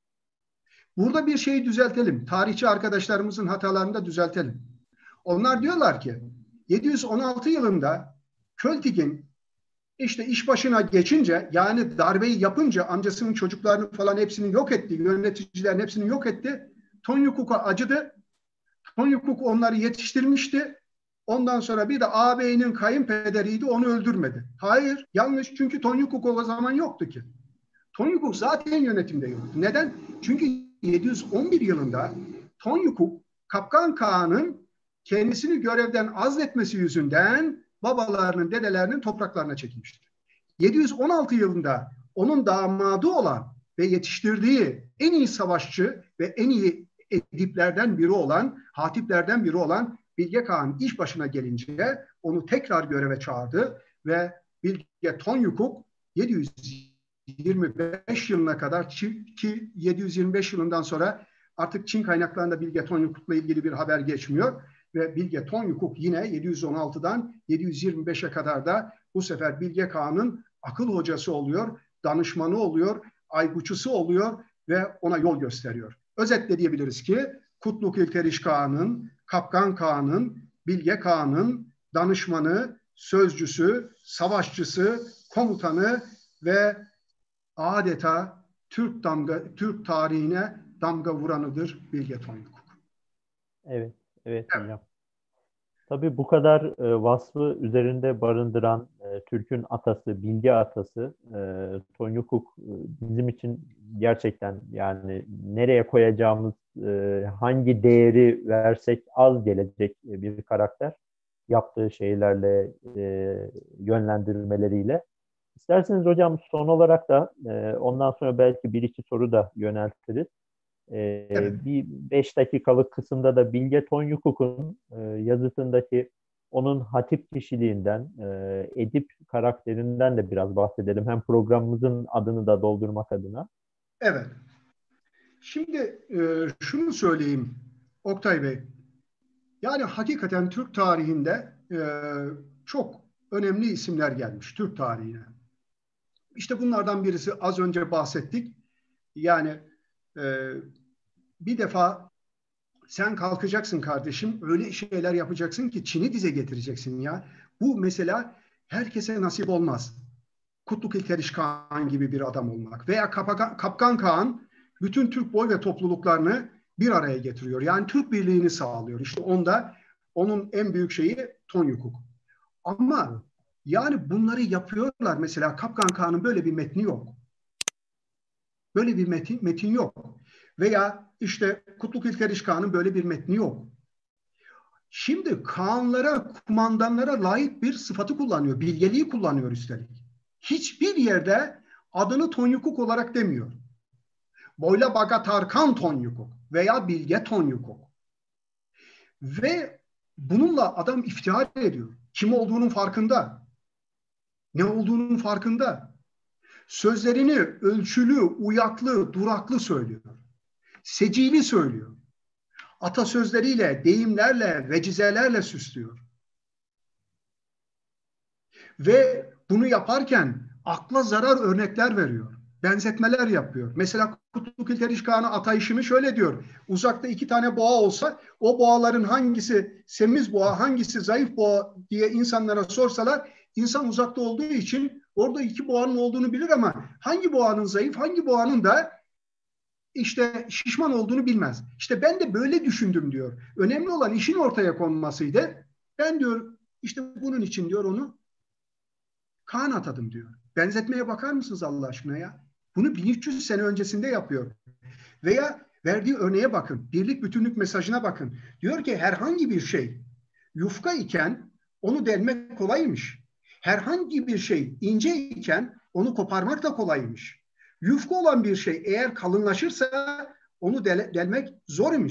Speaker 2: Burada bir şeyi düzeltelim. Tarihçi arkadaşlarımızın hatalarını da düzeltelim. Onlar diyorlar ki yedi yüz on altı yılında Költik'in işte iş başına geçince, yani darbeyi yapınca amcasının çocuklarını falan hepsini yok etti, yöneticilerin hepsini yok etti. Tonyukuk'a acıdı. Tonyukuk onları yetiştirmişti. Ondan sonra bir de ağabeyinin kayınpederiydi, onu öldürmedi. Hayır, yanlış, çünkü Tonyukuk o zaman yoktu ki. Tonyukuk zaten yönetimde yoktu. Neden? Çünkü yedi yüz on bir yılında Tonyukuk, Kapkan Kağan'ın kendisini görevden azletmesi yüzünden babalarının, dedelerinin topraklarına çekilmiştir. yedi yüz on altı yılında onun damadı olan ve yetiştirdiği en iyi savaşçı ve en iyi ediplerden biri olan, hatiplerden biri olan Bilge Kağan iş başına gelince onu tekrar göreve çağırdı ve Bilge Tonyukuk yedi yüz yirmi beş yılına kadar, ki yedi yüz yirmi beş yılından sonra artık Çin kaynaklarında Bilge Tonyukuk'la ilgili bir haber geçmiyor ve Bilge Tonyukuk yine yedi yüz on altıdan yedi yüz yirmi beşe kadar da bu sefer Bilge Kağan'ın akıl hocası oluyor, danışmanı oluyor, aygıtçısı oluyor ve ona yol gösteriyor. Özetle diyebiliriz ki Kutluk İlteriş Kağan'ın, Kapkan Kağan'ın, Bilge Kağan'ın danışmanı, sözcüsü, savaşçısı, komutanı ve adeta Türk damga, Türk tarihine damga vuranıdır Bilge Tonyukuk.
Speaker 1: Evet, evet hocam. Tabii bu kadar e, vasfı üzerinde barındıran e, Türk'ün atası, bilge atası e, Tonyukuk e, bizim için gerçekten, yani nereye koyacağımız, e, hangi değeri versek az gelecek bir karakter. Yaptığı şeylerle, e, yönlendirmeleriyle. İsterseniz hocam son olarak da e, ondan sonra belki bir iki soru da yöneltiriz. Ee,
Speaker 2: Evet.
Speaker 1: Bir beş dakikalık kısımda da Bilge Tonyukuk'un e, yazıtındaki onun hatip kişiliğinden, e, edip karakterinden de biraz bahsedelim. Hem programımızın adını da doldurmak adına.
Speaker 2: Evet. Şimdi e, şunu söyleyeyim Oktay Bey. Yani hakikaten Türk tarihinde e, çok önemli isimler gelmiş Türk tarihine. İşte bunlardan birisi az önce bahsettik. Yani e, bir defa sen kalkacaksın kardeşim, öyle şeyler yapacaksın ki Çin'i dize getireceksin ya. Bu mesela herkese nasip olmaz. Kutluk İlteriş Kağan gibi bir adam olmak veya Kapkan Kağan bütün Türk boy ve topluluklarını bir araya getiriyor. Yani Türk birliğini sağlıyor. İşte onda onun en büyük şeyi Tonyukuk. Ama yani bunları yapıyorlar. Mesela Kapkan Kağan'ın böyle bir metni yok. Böyle bir metin, metin yok. Veya işte Kutluk İlteriş Kağan'ın böyle bir metni yok. Şimdi Kağanlara, kumandanlara layık bir sıfatı kullanıyor. Bilgeliği kullanıyor üstelik. Hiçbir yerde adını Tonyukuk olarak demiyor. Boyla Bagatarkan Tonyukuk veya Bilge Tonyukuk. Ve bununla adam iftihar ediyor. Kim olduğunun farkında. Ne olduğunun farkında. Sözlerini ölçülü, uyaklı, duraklı söylüyor. Secili söylüyor. Atasözleriyle, deyimlerle, vecizelerle süslüyor. Ve bunu yaparken akla zarar örnekler veriyor. Benzetmeler yapıyor. Mesela Kutluk İlteriş Kağan'a atayışını şöyle diyor. Uzakta iki tane boğa olsa o boğaların hangisi semiz boğa, hangisi zayıf boğa diye insanlara sorsalar, insan uzakta olduğu için orada iki boğanın olduğunu bilir ama hangi boğanın zayıf, hangi boğanın da işte şişman olduğunu bilmez. İşte ben de böyle düşündüm diyor. Önemli olan işin ortaya konmasıydı. Ben diyor işte bunun için diyor onu Kağan atadım diyor. Benzetmeye bakar mısınız Allah aşkına ya? Bunu bin üç yüz sene öncesinde yapıyor. Veya verdiği örneğe bakın. Birlik bütünlük mesajına bakın. Diyor ki herhangi bir şey yufka iken onu delmek kolaymış. Herhangi bir şey ince iken onu koparmak da kolaymış. Yufka olan bir şey eğer kalınlaşırsa onu del- delmek zor imiş.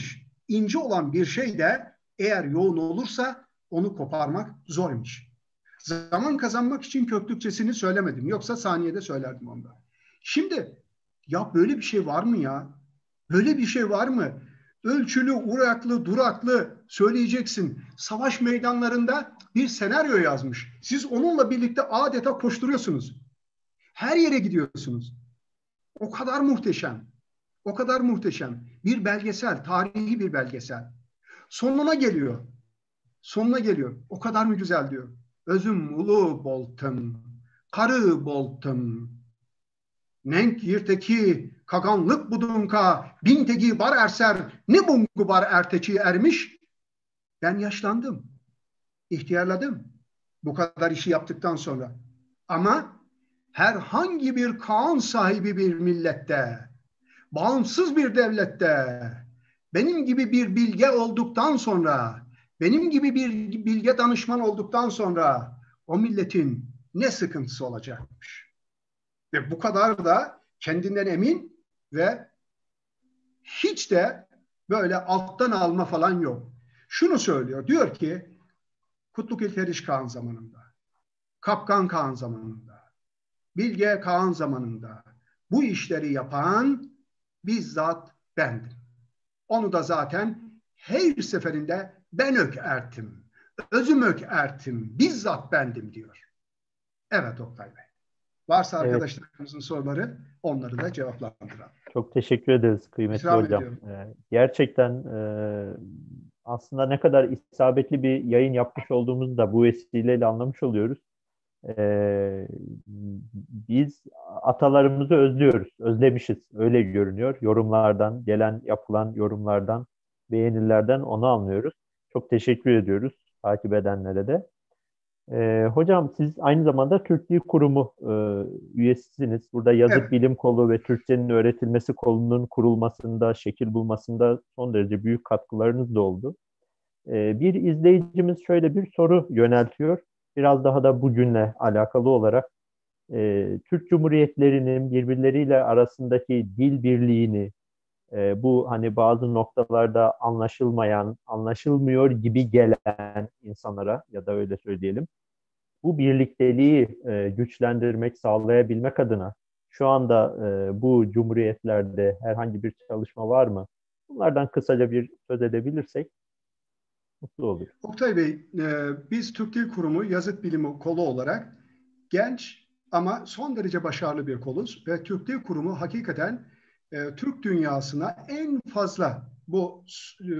Speaker 2: ince olan bir şey de eğer yoğun olursa onu koparmak zormuş. Zaman kazanmak için Köklükçesini söylemedim. Yoksa saniyede söylerdim onda. Şimdi ya böyle bir şey var mı ya? Böyle bir şey var mı? Ölçülü, uğraklı, duraklı söyleyeceksin. Savaş meydanlarında bir senaryo yazmış. Siz onunla birlikte adeta koşturuyorsunuz. Her yere gidiyorsunuz. O kadar muhteşem. O kadar muhteşem. Bir belgesel, tarihi bir belgesel. Sonuna geliyor. Sonuna geliyor. O kadar mı güzel diyor. Özüm ulu boltum, karı boltum. Nenk yirteki, kaganlık budunka, bintegi bar erser, ne bungu bar erteci ermiş. Ben yaşlandım, ihtiyarladım bu kadar işi yaptıktan sonra. Ama herhangi bir Kaan sahibi bir millette, bağımsız bir devlette, benim gibi bir bilge olduktan sonra, benim gibi bir bilge danışman olduktan sonra o milletin ne sıkıntısı olacakmış. Ve bu kadar da kendinden emin ve hiç de böyle alttan alma falan yok. Şunu söylüyor, diyor ki Kutluk İlteriş Kağan zamanında, Kapkan Kağan zamanında, Bilge Kağan zamanında bu işleri yapan bizzat bendim. Onu da zaten her seferinde ben ökertim, özüm ökertim, bizzat bendim diyor. Evet Oktay Bey. Varsa
Speaker 1: Evet.
Speaker 2: arkadaşlarımızın soruları onları da cevaplandıralım.
Speaker 1: Çok teşekkür ederiz kıymetli
Speaker 2: İstirham
Speaker 1: hocam.
Speaker 2: ediyorum.
Speaker 1: Ee, gerçekten e, aslında ne kadar isabetli bir yayın yapmış olduğumuzu da bu vesileyle anlamış oluyoruz. Ee, biz atalarımızı özlüyoruz, özlemişiz. Öyle görünüyor. Yorumlardan, gelen yapılan yorumlardan, beğenilerden onu anlıyoruz. Çok teşekkür ediyoruz takip edenlere de. Ee, hocam siz aynı zamanda Türk Dil Kurumu e, üyesisiniz. Burada yazıt
Speaker 2: Evet.
Speaker 1: bilim kolu ve Türkçenin öğretilmesi kolunun kurulmasında, şekil bulmasında son derece büyük katkılarınız da oldu. Ee, bir izleyicimiz şöyle bir soru yöneltiyor. Biraz daha da bugünle alakalı olarak e, Türk Cumhuriyetlerinin birbirleriyle arasındaki dil birliğini, e, bu hani bazı noktalarda anlaşılmayan, anlaşılmıyor gibi gelen insanlara ya da öyle söyleyelim, bu birlikteliği e, güçlendirmek, sağlayabilmek adına şu anda e, bu cumhuriyetlerde herhangi bir çalışma var mı? Bunlardan kısaca bir söz edebilirsek mutlu olur.
Speaker 2: Oktay Bey, e, biz Türk Dil Kurumu yazıt bilimi kolu olarak genç ama son derece başarılı bir koluz ve Türk Dil Kurumu hakikaten e, Türk dünyasına en fazla bu e,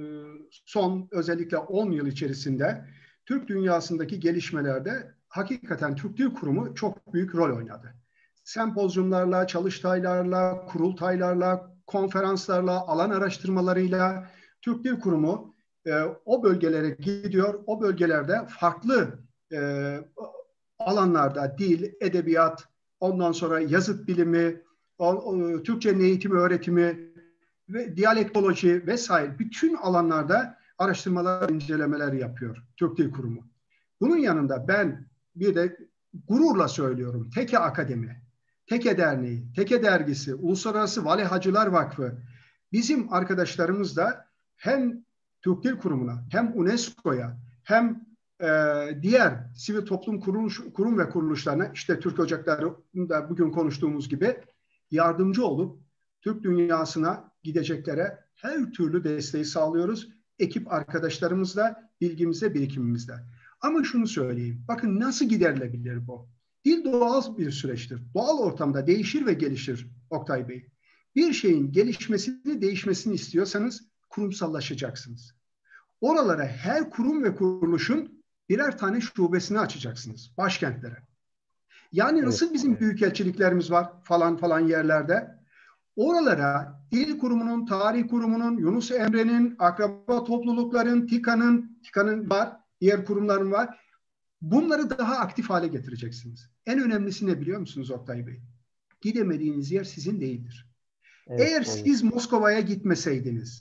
Speaker 2: son özellikle on yıl içerisinde Türk dünyasındaki gelişmelerde hakikaten Türk Dil Kurumu çok büyük rol oynadı. Sempozyumlarla, çalıştaylarla, kurultaylarla, konferanslarla, alan araştırmalarıyla Türk Dil Kurumu e, o bölgelere gidiyor. O bölgelerde farklı e, alanlarda dil, edebiyat, ondan sonra yazıt bilimi, o, o, Türkçenin eğitimi, öğretimi ve diyalektoloji vesaire bütün alanlarda araştırmalar, incelemeler yapıyor Türk Dil Kurumu. Bunun yanında ben bir de gururla söylüyorum Teke Akademi, Teke Derneği, Teke Dergisi, Uluslararası Vali Hacılar Vakfı bizim arkadaşlarımız da hem Türk Dil Kurumu'na hem UNESCO'ya hem e, diğer sivil toplum kuruluş, kurum ve kuruluşlarına işte Türk Ocakları'nda bugün konuştuğumuz gibi yardımcı olup Türk dünyasına gideceklere her türlü desteği sağlıyoruz. Ekip arkadaşlarımızla, bilgimizle, birikimimizle. Ama şunu söyleyeyim. Bakın nasıl giderilebilir bu? Dil doğal bir süreçtir. Doğal ortamda değişir ve gelişir Oktay Bey. Bir şeyin gelişmesini, değişmesini istiyorsanız kurumsallaşacaksınız. Oralara her kurum ve kuruluşun birer tane şubesini açacaksınız. Başkentlere. Yani nasıl evet, bizim evet. büyükelçiliklerimiz var falan falan yerlerde. Oralara Dil Kurumu'nun, Tarih Kurumu'nun, Yunus Emre'nin, akraba toplulukların, TİKA'nın, TİKA'nın var, diğer kurumların var. Bunları daha aktif hale getireceksiniz. En önemlisi ne biliyor musunuz Oktay Bey? Gidemediğiniz yer sizin değildir. Evet, Eğer evet. siz Moskova'ya gitmeseydiniz,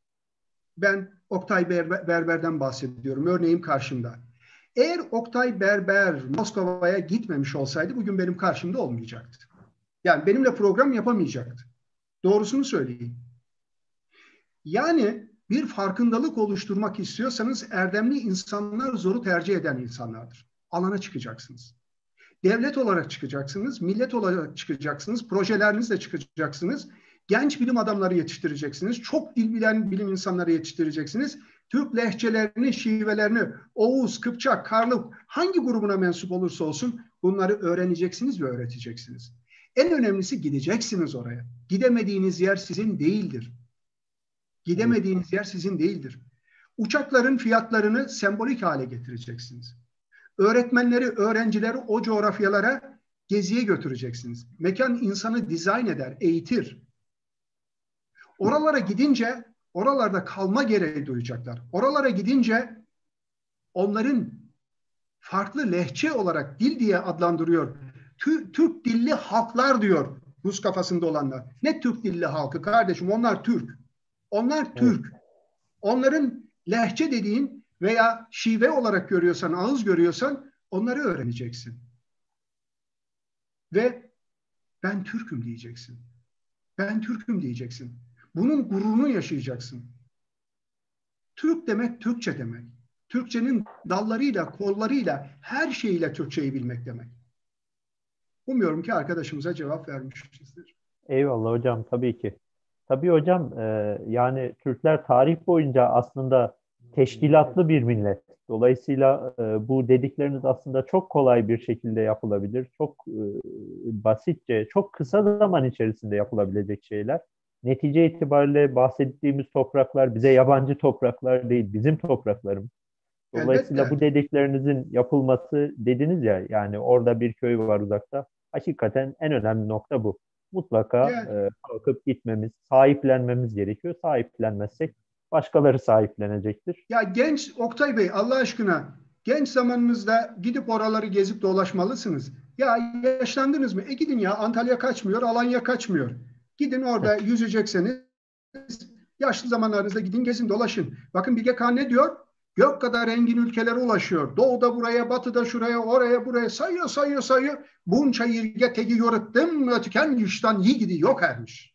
Speaker 2: ben Oktay Berber'den bahsediyorum, örneğim karşımda. Eğer Oktay Berber Moskova'ya gitmemiş olsaydı bugün benim karşımda olmayacaktı. Yani benimle program yapamayacaktı. Doğrusunu söyleyeyim. Yani bir farkındalık oluşturmak istiyorsanız erdemli insanlar zoru tercih eden insanlardır. Alana çıkacaksınız. Devlet olarak çıkacaksınız, millet olarak çıkacaksınız, projelerinizle çıkacaksınız. Genç bilim adamları yetiştireceksiniz, çok dil bilen bilim insanları yetiştireceksiniz. Türk lehçelerini, şivelerini, Oğuz, Kıpçak, Karluk hangi grubuna mensup olursa olsun bunları öğreneceksiniz ve öğreteceksiniz. En önemlisi gideceksiniz oraya. Gidemediğiniz yer sizin değildir. Gidemediğiniz yer sizin değildir. Uçakların fiyatlarını sembolik hale getireceksiniz. Öğretmenleri, öğrencileri o coğrafyalara geziye götüreceksiniz. Mekan insanı dizayn eder, eğitir. Oralara gidince oralarda kalma gereği duyacaklar. Oralara gidince onların farklı lehçe olarak dil diye adlandırıyor. Türk dilli halklar diyor Rus kafasında olanlar. Ne Türk dilli halkı kardeşim? Onlar Türk. Onlar evet. Türk. Onların lehçe dediğin veya şive olarak görüyorsan, ağız görüyorsan onları öğreneceksin. Ve ben Türk'üm diyeceksin. Ben Türk'üm diyeceksin. Bunun gururunu yaşayacaksın. Türk demek Türkçe demek. Türkçenin dallarıyla, kollarıyla, her şeyiyle Türkçeyi bilmek demek. Umuyorum ki arkadaşımıza cevap vermişizdir.
Speaker 1: Eyvallah hocam, tabii ki. Tabii hocam, e, yani Türkler tarih boyunca aslında teşkilatlı bir millet. Dolayısıyla e, bu dedikleriniz aslında çok kolay bir şekilde yapılabilir. Çok e, basitçe, çok kısa zaman içerisinde yapılabilecek şeyler. Netice itibariyle bahsettiğimiz topraklar bize yabancı topraklar değil, bizim topraklarımız. Dolayısıyla Elbette. Bu dediklerinizin yapılması dediniz ya, yani orada bir köy var uzakta. Hakikaten en önemli nokta bu. Mutlaka yani. e, kalkıp gitmemiz, sahiplenmemiz gerekiyor. Sahiplenmezsek başkaları sahiplenecektir.
Speaker 2: Ya genç Oktay Bey, Allah aşkına genç zamanınızda gidip oraları gezip dolaşmalısınız. Ya yaşlandınız mı? E gidin ya, Antalya kaçmıyor, Alanya kaçmıyor. Gidin orada yüzecekseniz yaşlı zamanlarınızda gidin gezin dolaşın. Bakın Bilge Kağan ne diyor? Gök kadar engin ülkelere ulaşıyor. Doğuda buraya, batıda şuraya, oraya buraya sayıyor sayıyor sayıyor. Bunca yirge tegi yoruttım, ötüken yuştan yiğidi yok ermiş.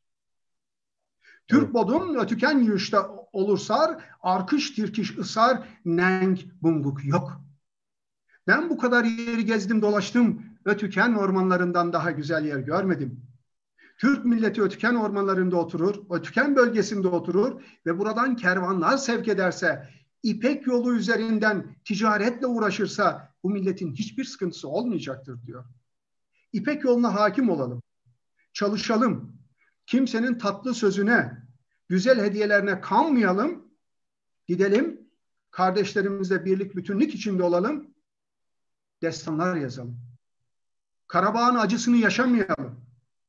Speaker 2: Türk bodum ötüken yuşta olursar, arkış tirkiş ısar, neng bunguk yok. Ben bu kadar yeri gezdim dolaştım, ötüken ormanlarından daha güzel yer görmedim. Türk milleti ötüken ormanlarında oturur, ötüken bölgesinde oturur ve buradan kervanlar sevk ederse, İpek yolu üzerinden ticaretle uğraşırsa bu milletin hiçbir sıkıntısı olmayacaktır diyor. İpek yoluna hakim olalım, çalışalım, kimsenin tatlı sözüne, güzel hediyelerine kanmayalım, gidelim, kardeşlerimizle birlik bütünlük içinde olalım, destanlar yazalım. Karabağ'ın acısını yaşamayalım.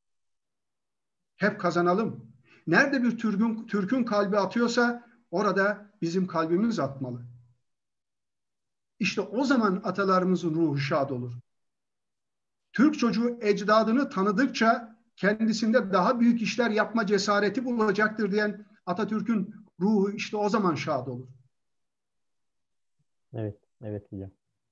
Speaker 2: Hep kazanalım. Nerede bir Türk'ün, Türk'ün kalbi atıyorsa orada bizim kalbimiz atmalı. İşte o zaman atalarımızın ruhu şad olur. Türk çocuğu ecdadını tanıdıkça kendisinde daha büyük işler yapma cesareti bulacaktır diyen Atatürk'ün ruhu işte o zaman şad olur.
Speaker 1: Evet, evet hocam.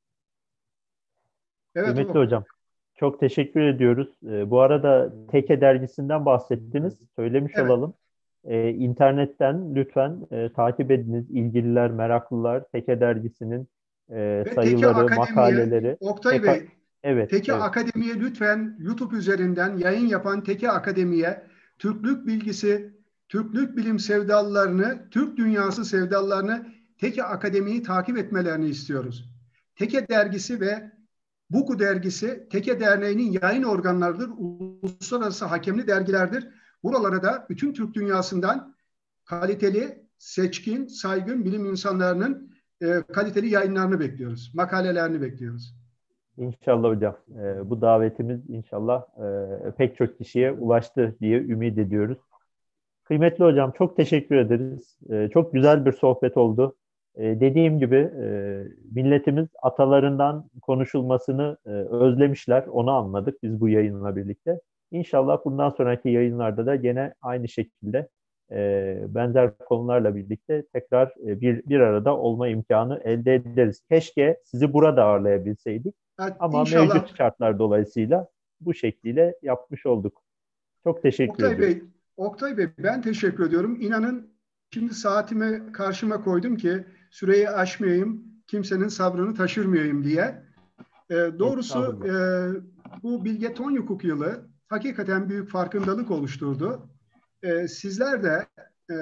Speaker 2: Evet,
Speaker 1: Kıymetli o. hocam. Çok teşekkür ediyoruz. Ee, bu arada Teke dergisinden bahsettiniz. Söylemiş evet. olalım. Ee, internetten lütfen e, takip ediniz. İlgililer, meraklılar Teke dergisinin e, sayıları, makaleleri.
Speaker 2: Oktay
Speaker 1: Teke,
Speaker 2: Bey,
Speaker 1: evet,
Speaker 2: Teke
Speaker 1: evet.
Speaker 2: Akademi'ye lütfen YouTube üzerinden yayın yapan Teke Akademi'ye Türklük bilgisi, Türklük bilim sevdalılarını, Türk dünyası sevdalılarını Teke Akademi'yi takip etmelerini istiyoruz. Teke dergisi ve Buku dergisi Teke Derneği'nin yayın organlarıdır. Uluslararası hakemli dergilerdir. Buralara da bütün Türk dünyasından kaliteli, seçkin, saygın bilim insanlarının e, kaliteli yayınlarını bekliyoruz. Makalelerini bekliyoruz.
Speaker 1: İnşallah hocam. E, bu davetimiz inşallah e, pek çok kişiye ulaştı diye ümit ediyoruz. Kıymetli hocam, çok teşekkür ederiz. E, çok güzel bir sohbet oldu. E, dediğim gibi e, milletimiz atalarından konuşulmasını e, özlemişler. Onu anladık biz bu yayınla birlikte. İnşallah bundan sonraki yayınlarda da gene aynı şekilde e, benzer konularla birlikte tekrar e, bir bir arada olma imkanı elde ederiz. Keşke sizi burada ağırlayabilseydik. Evet, Ama inşallah. Mevcut şartlar dolayısıyla bu şekliyle yapmış olduk. Çok teşekkür
Speaker 2: Oktay
Speaker 1: ediyorum.
Speaker 2: Bey, Oktay Bey ben teşekkür ediyorum. İnanın şimdi saatimi karşıma koydum ki süreyi aşmayayım, kimsenin sabrını taşırmayayım diye. E, doğrusu e, bu Bilge Tonyukuk yılı hakikaten büyük farkındalık oluşturdu. E, sizler de e,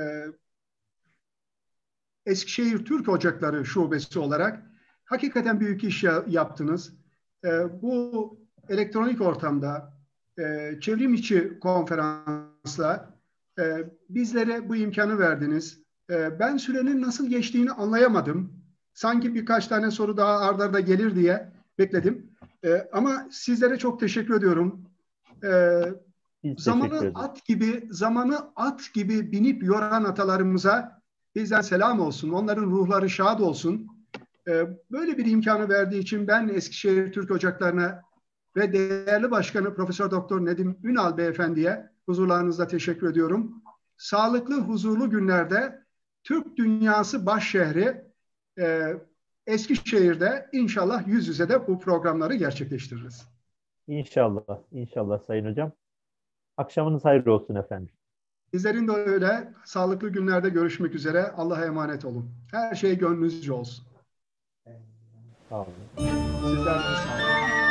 Speaker 2: Eskişehir Türk Ocakları Şubesi olarak hakikaten büyük iş yaptınız. E, bu elektronik ortamda e, çevrim içi konferansla e, bizlere bu imkanı verdiniz. E, ben sürenin nasıl geçtiğini anlayamadım. Sanki birkaç tane soru daha ard arda gelir diye bekledim. E, ama sizlere çok teşekkür ediyorum. E,
Speaker 1: Biz teşekkür
Speaker 2: zamanı
Speaker 1: ederiz.
Speaker 2: at gibi, zamanı at gibi binip yoran atalarımıza bizden selam olsun. Onların ruhları şad olsun. E, böyle bir imkanı verdiği için ben Eskişehir Türk Ocakları'na ve değerli başkanı Profesör Doktor Nedim Ünal Beyefendi'ye huzurlarınızda teşekkür ediyorum. Sağlıklı, huzurlu günlerde Türk dünyası başşehri e, Eskişehir'de inşallah yüz yüze de bu programları gerçekleştiririz.
Speaker 1: İnşallah, inşallah Sayın Hocam. Akşamınız hayırlı olsun efendim.
Speaker 2: Sizlerin de öyle. Sağlıklı günlerde görüşmek üzere. Allah'a emanet olun. Her şey gönlünüzce olsun.
Speaker 1: Sağ olun.
Speaker 2: Sizler de sağ olun.